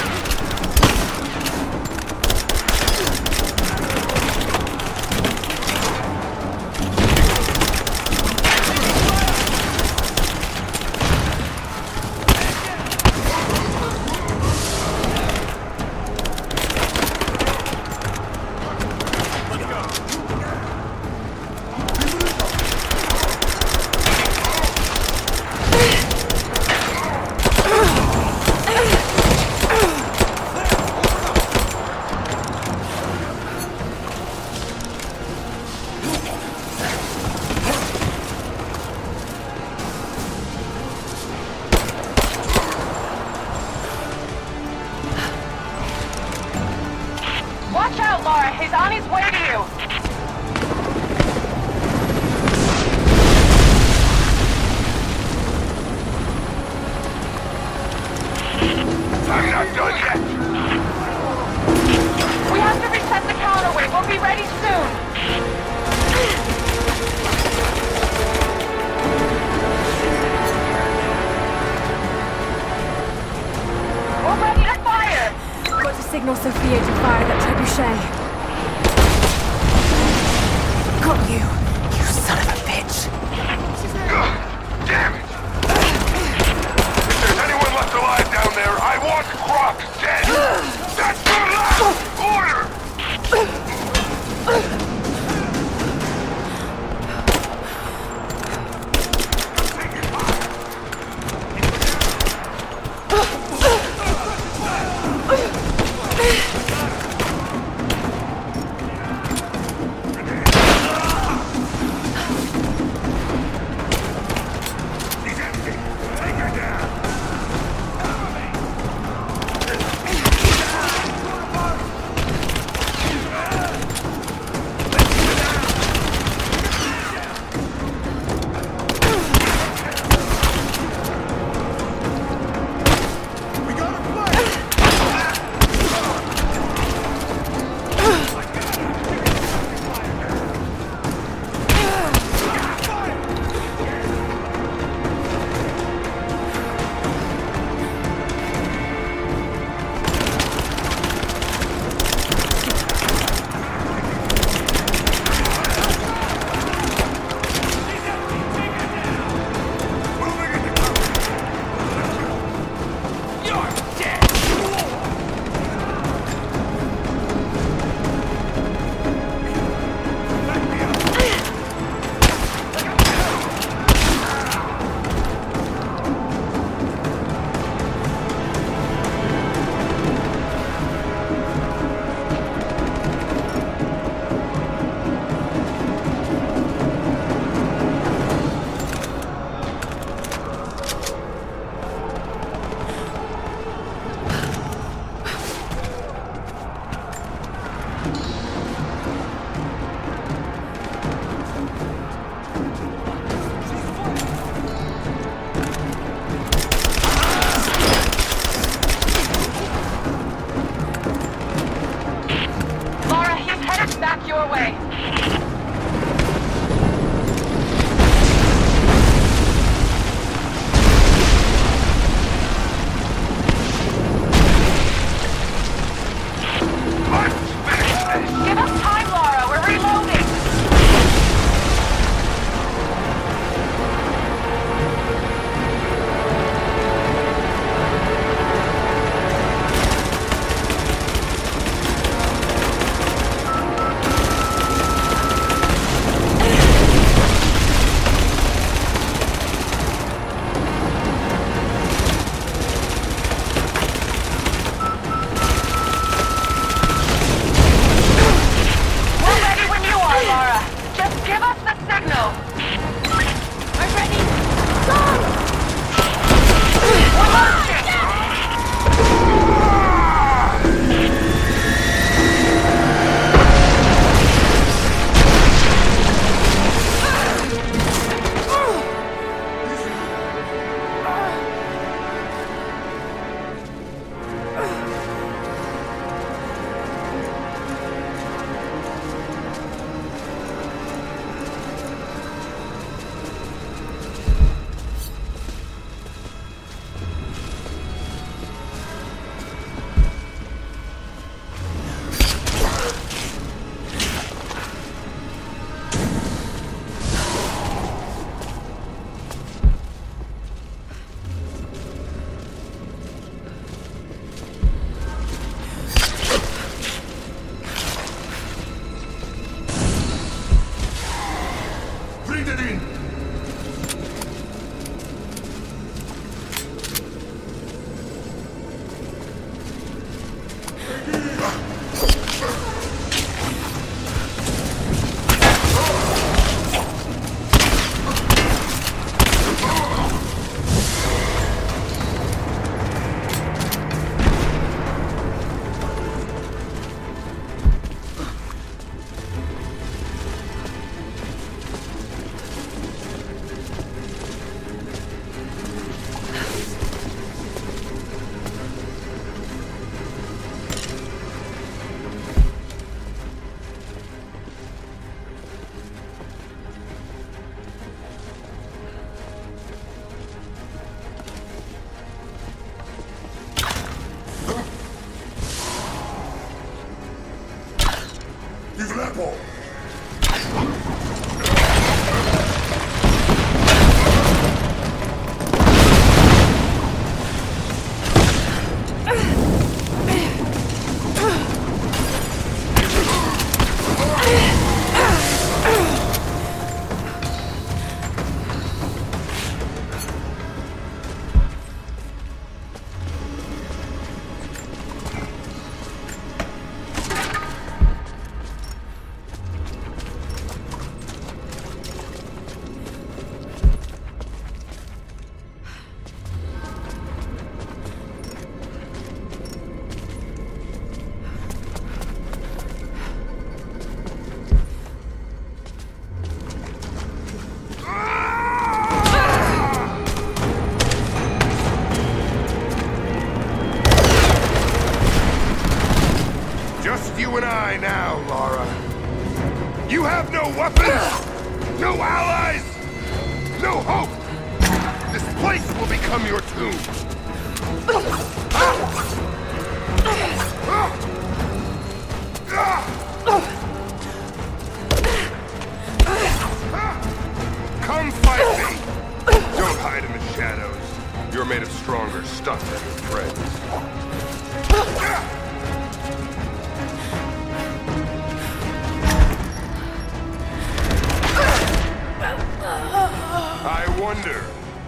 N: Watch out, Lara. He's on his way to you.
D: I'm not done yet!
N: We have to reset the counterweight. We'll be ready soon. We're ready to fire.
A: Got to signal Sophia to fire that trebuchet. Got you, you son of a bitch.
D: Ugh, damn it! If there's anyone left alive down there, I want Croc dead! That's the last order! weapons! No allies! No hope! This place will become your tomb! Come fight me! Don't hide in the shadows. You're made of stronger stuff than your friends. I wonder.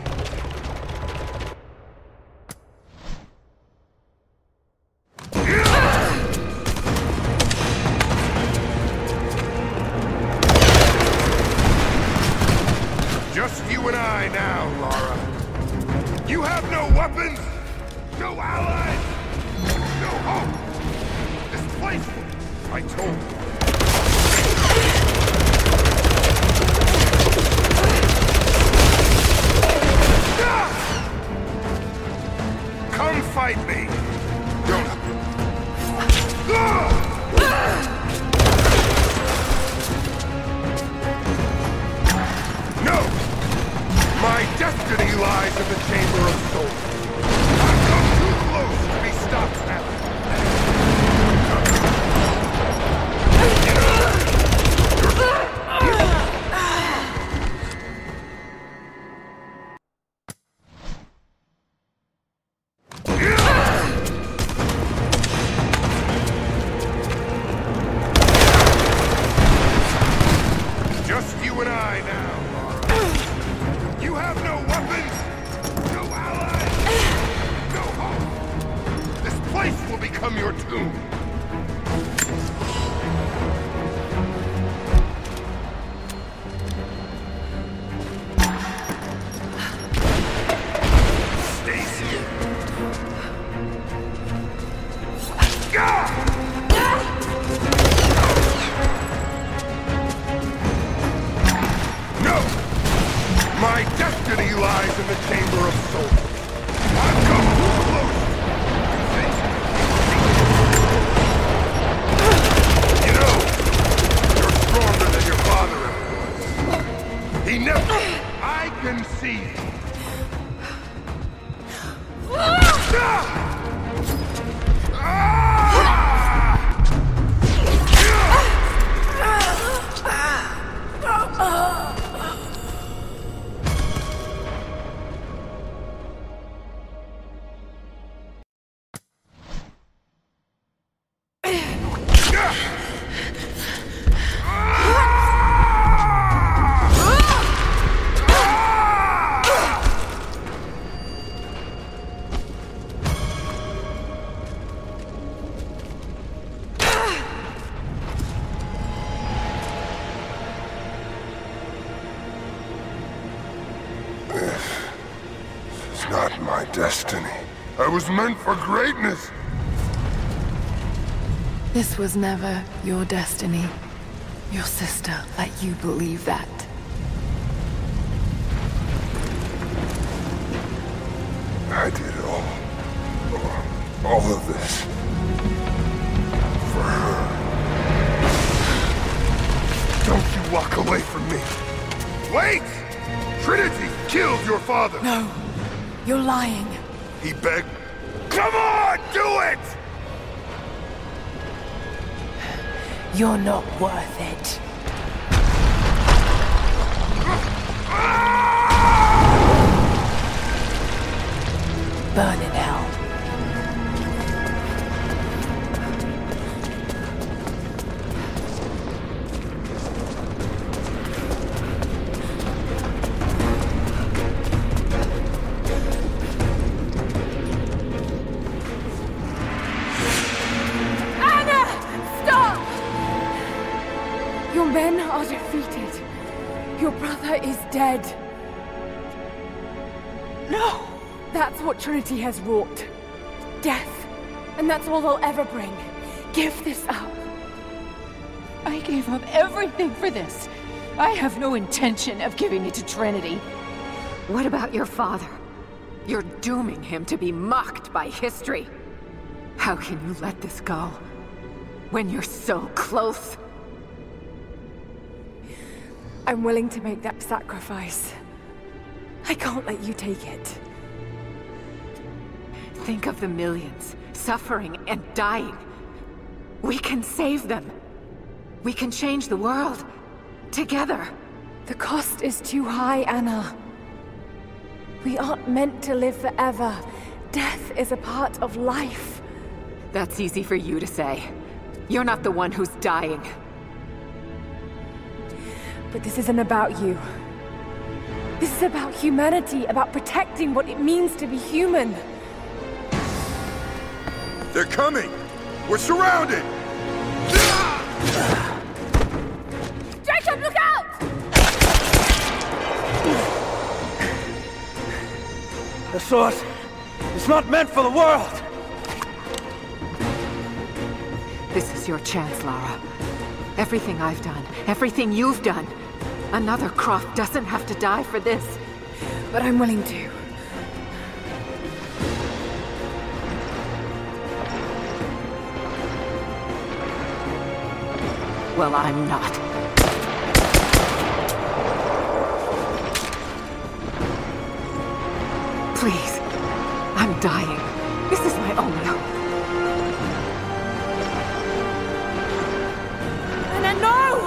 D: Just you and I now, Lara. You have no weapons, no allies, no hope. This place, I told you. Come fight me! Don't... No! My destiny lies in the Chamber of Souls. I've come too close to be stopped now. Destiny. I was meant for greatness!
J: This was never your destiny. Your sister let you believe that.
C: I did all... all of this... for her.
D: Don't you walk away from me! Wait! Trinity killed your father!
J: No. You're lying.
D: He begged... Come on, do it!
J: You're not worth it. Burn in hell.
A: Men are defeated. Your brother is dead. No! That's what Trinity has wrought. Death. And that's all they'll ever bring. Give this up.
B: I gave up everything for this. I have no intention of giving it to Trinity.
P: What about your father? You're dooming him to be mocked by history. How can you let this go? When you're so close?
A: I'm willing to make that sacrifice. I can't let you take it.
B: Think of the millions, suffering and dying. We can save them. We can change the world. Together.
A: The cost is too high, Anna. We aren't meant to live forever. Death is a part of life.
B: That's easy for you to say. You're not the one who's dying.
A: But this isn't about you. This is about humanity, about protecting what it means to be human.
C: They're coming! We're surrounded!
A: Jacob, look out!
I: The source is not meant for the world!
B: This is your chance, Lara. Everything I've done, everything you've done. Another Croft doesn't have to die for this.
A: But I'm willing to.
B: Well, I'm not. Please. I'm dying. This is my only hope.
A: Anna, no!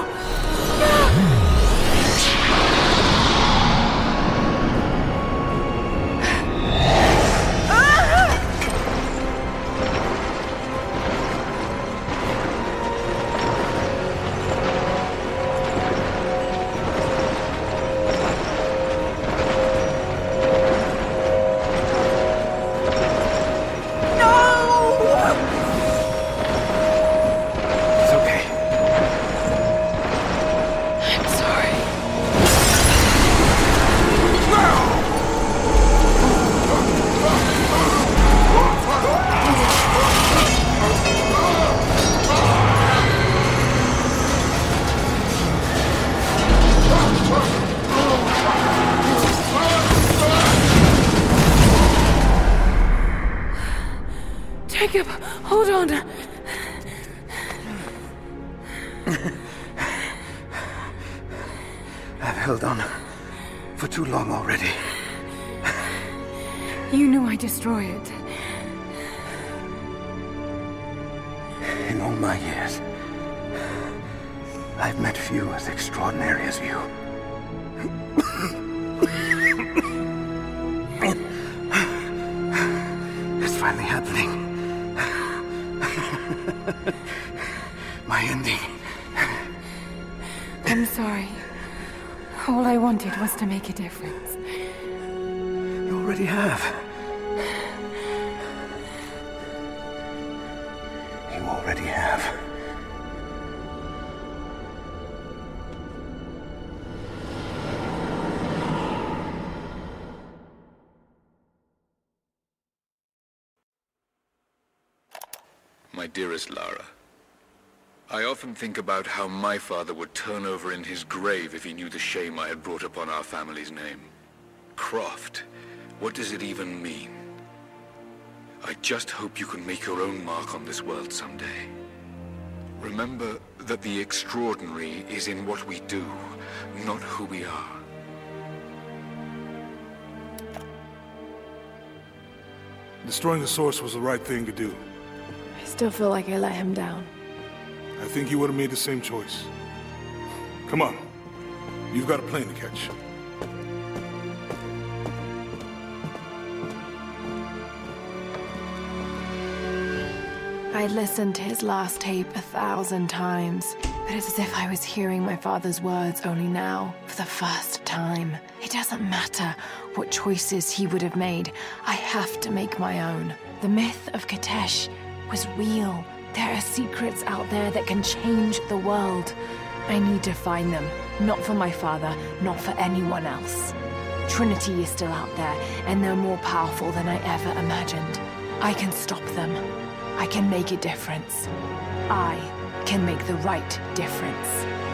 A: Jacob, hold on.
M: I've held on for too long already.
A: You knew I'd destroy it.
M: In all my years, I've met few as extraordinary as you. It's finally happening. My ending.
A: I'm sorry. All I wanted was to make a difference.
M: You already have. You already have.
L: My dearest Lara, I often think about how my father would turn over in his grave if he knew the shame I had brought upon our family's name. Croft, what does it even mean? I just hope you can make your own mark on this world someday. Remember that the extraordinary is in what we do, not who we are.
F: Destroying the source was the right thing to do.
A: I still feel like I let him down.
F: I think you would have made the same choice. Come on. You've got a plane to catch.
J: I'd listened to his last tape a thousand times, but it's as if I was hearing my father's words only now, for the first time. It doesn't matter what choices he would have made. I have to make my own. The myth of Kitezh was real. There are secrets out there that can change the world. I need to find them, not for my father, not for anyone else. Trinity is still out there, and they're more powerful than I ever imagined. I can stop them. I can make a difference. I can make the right difference.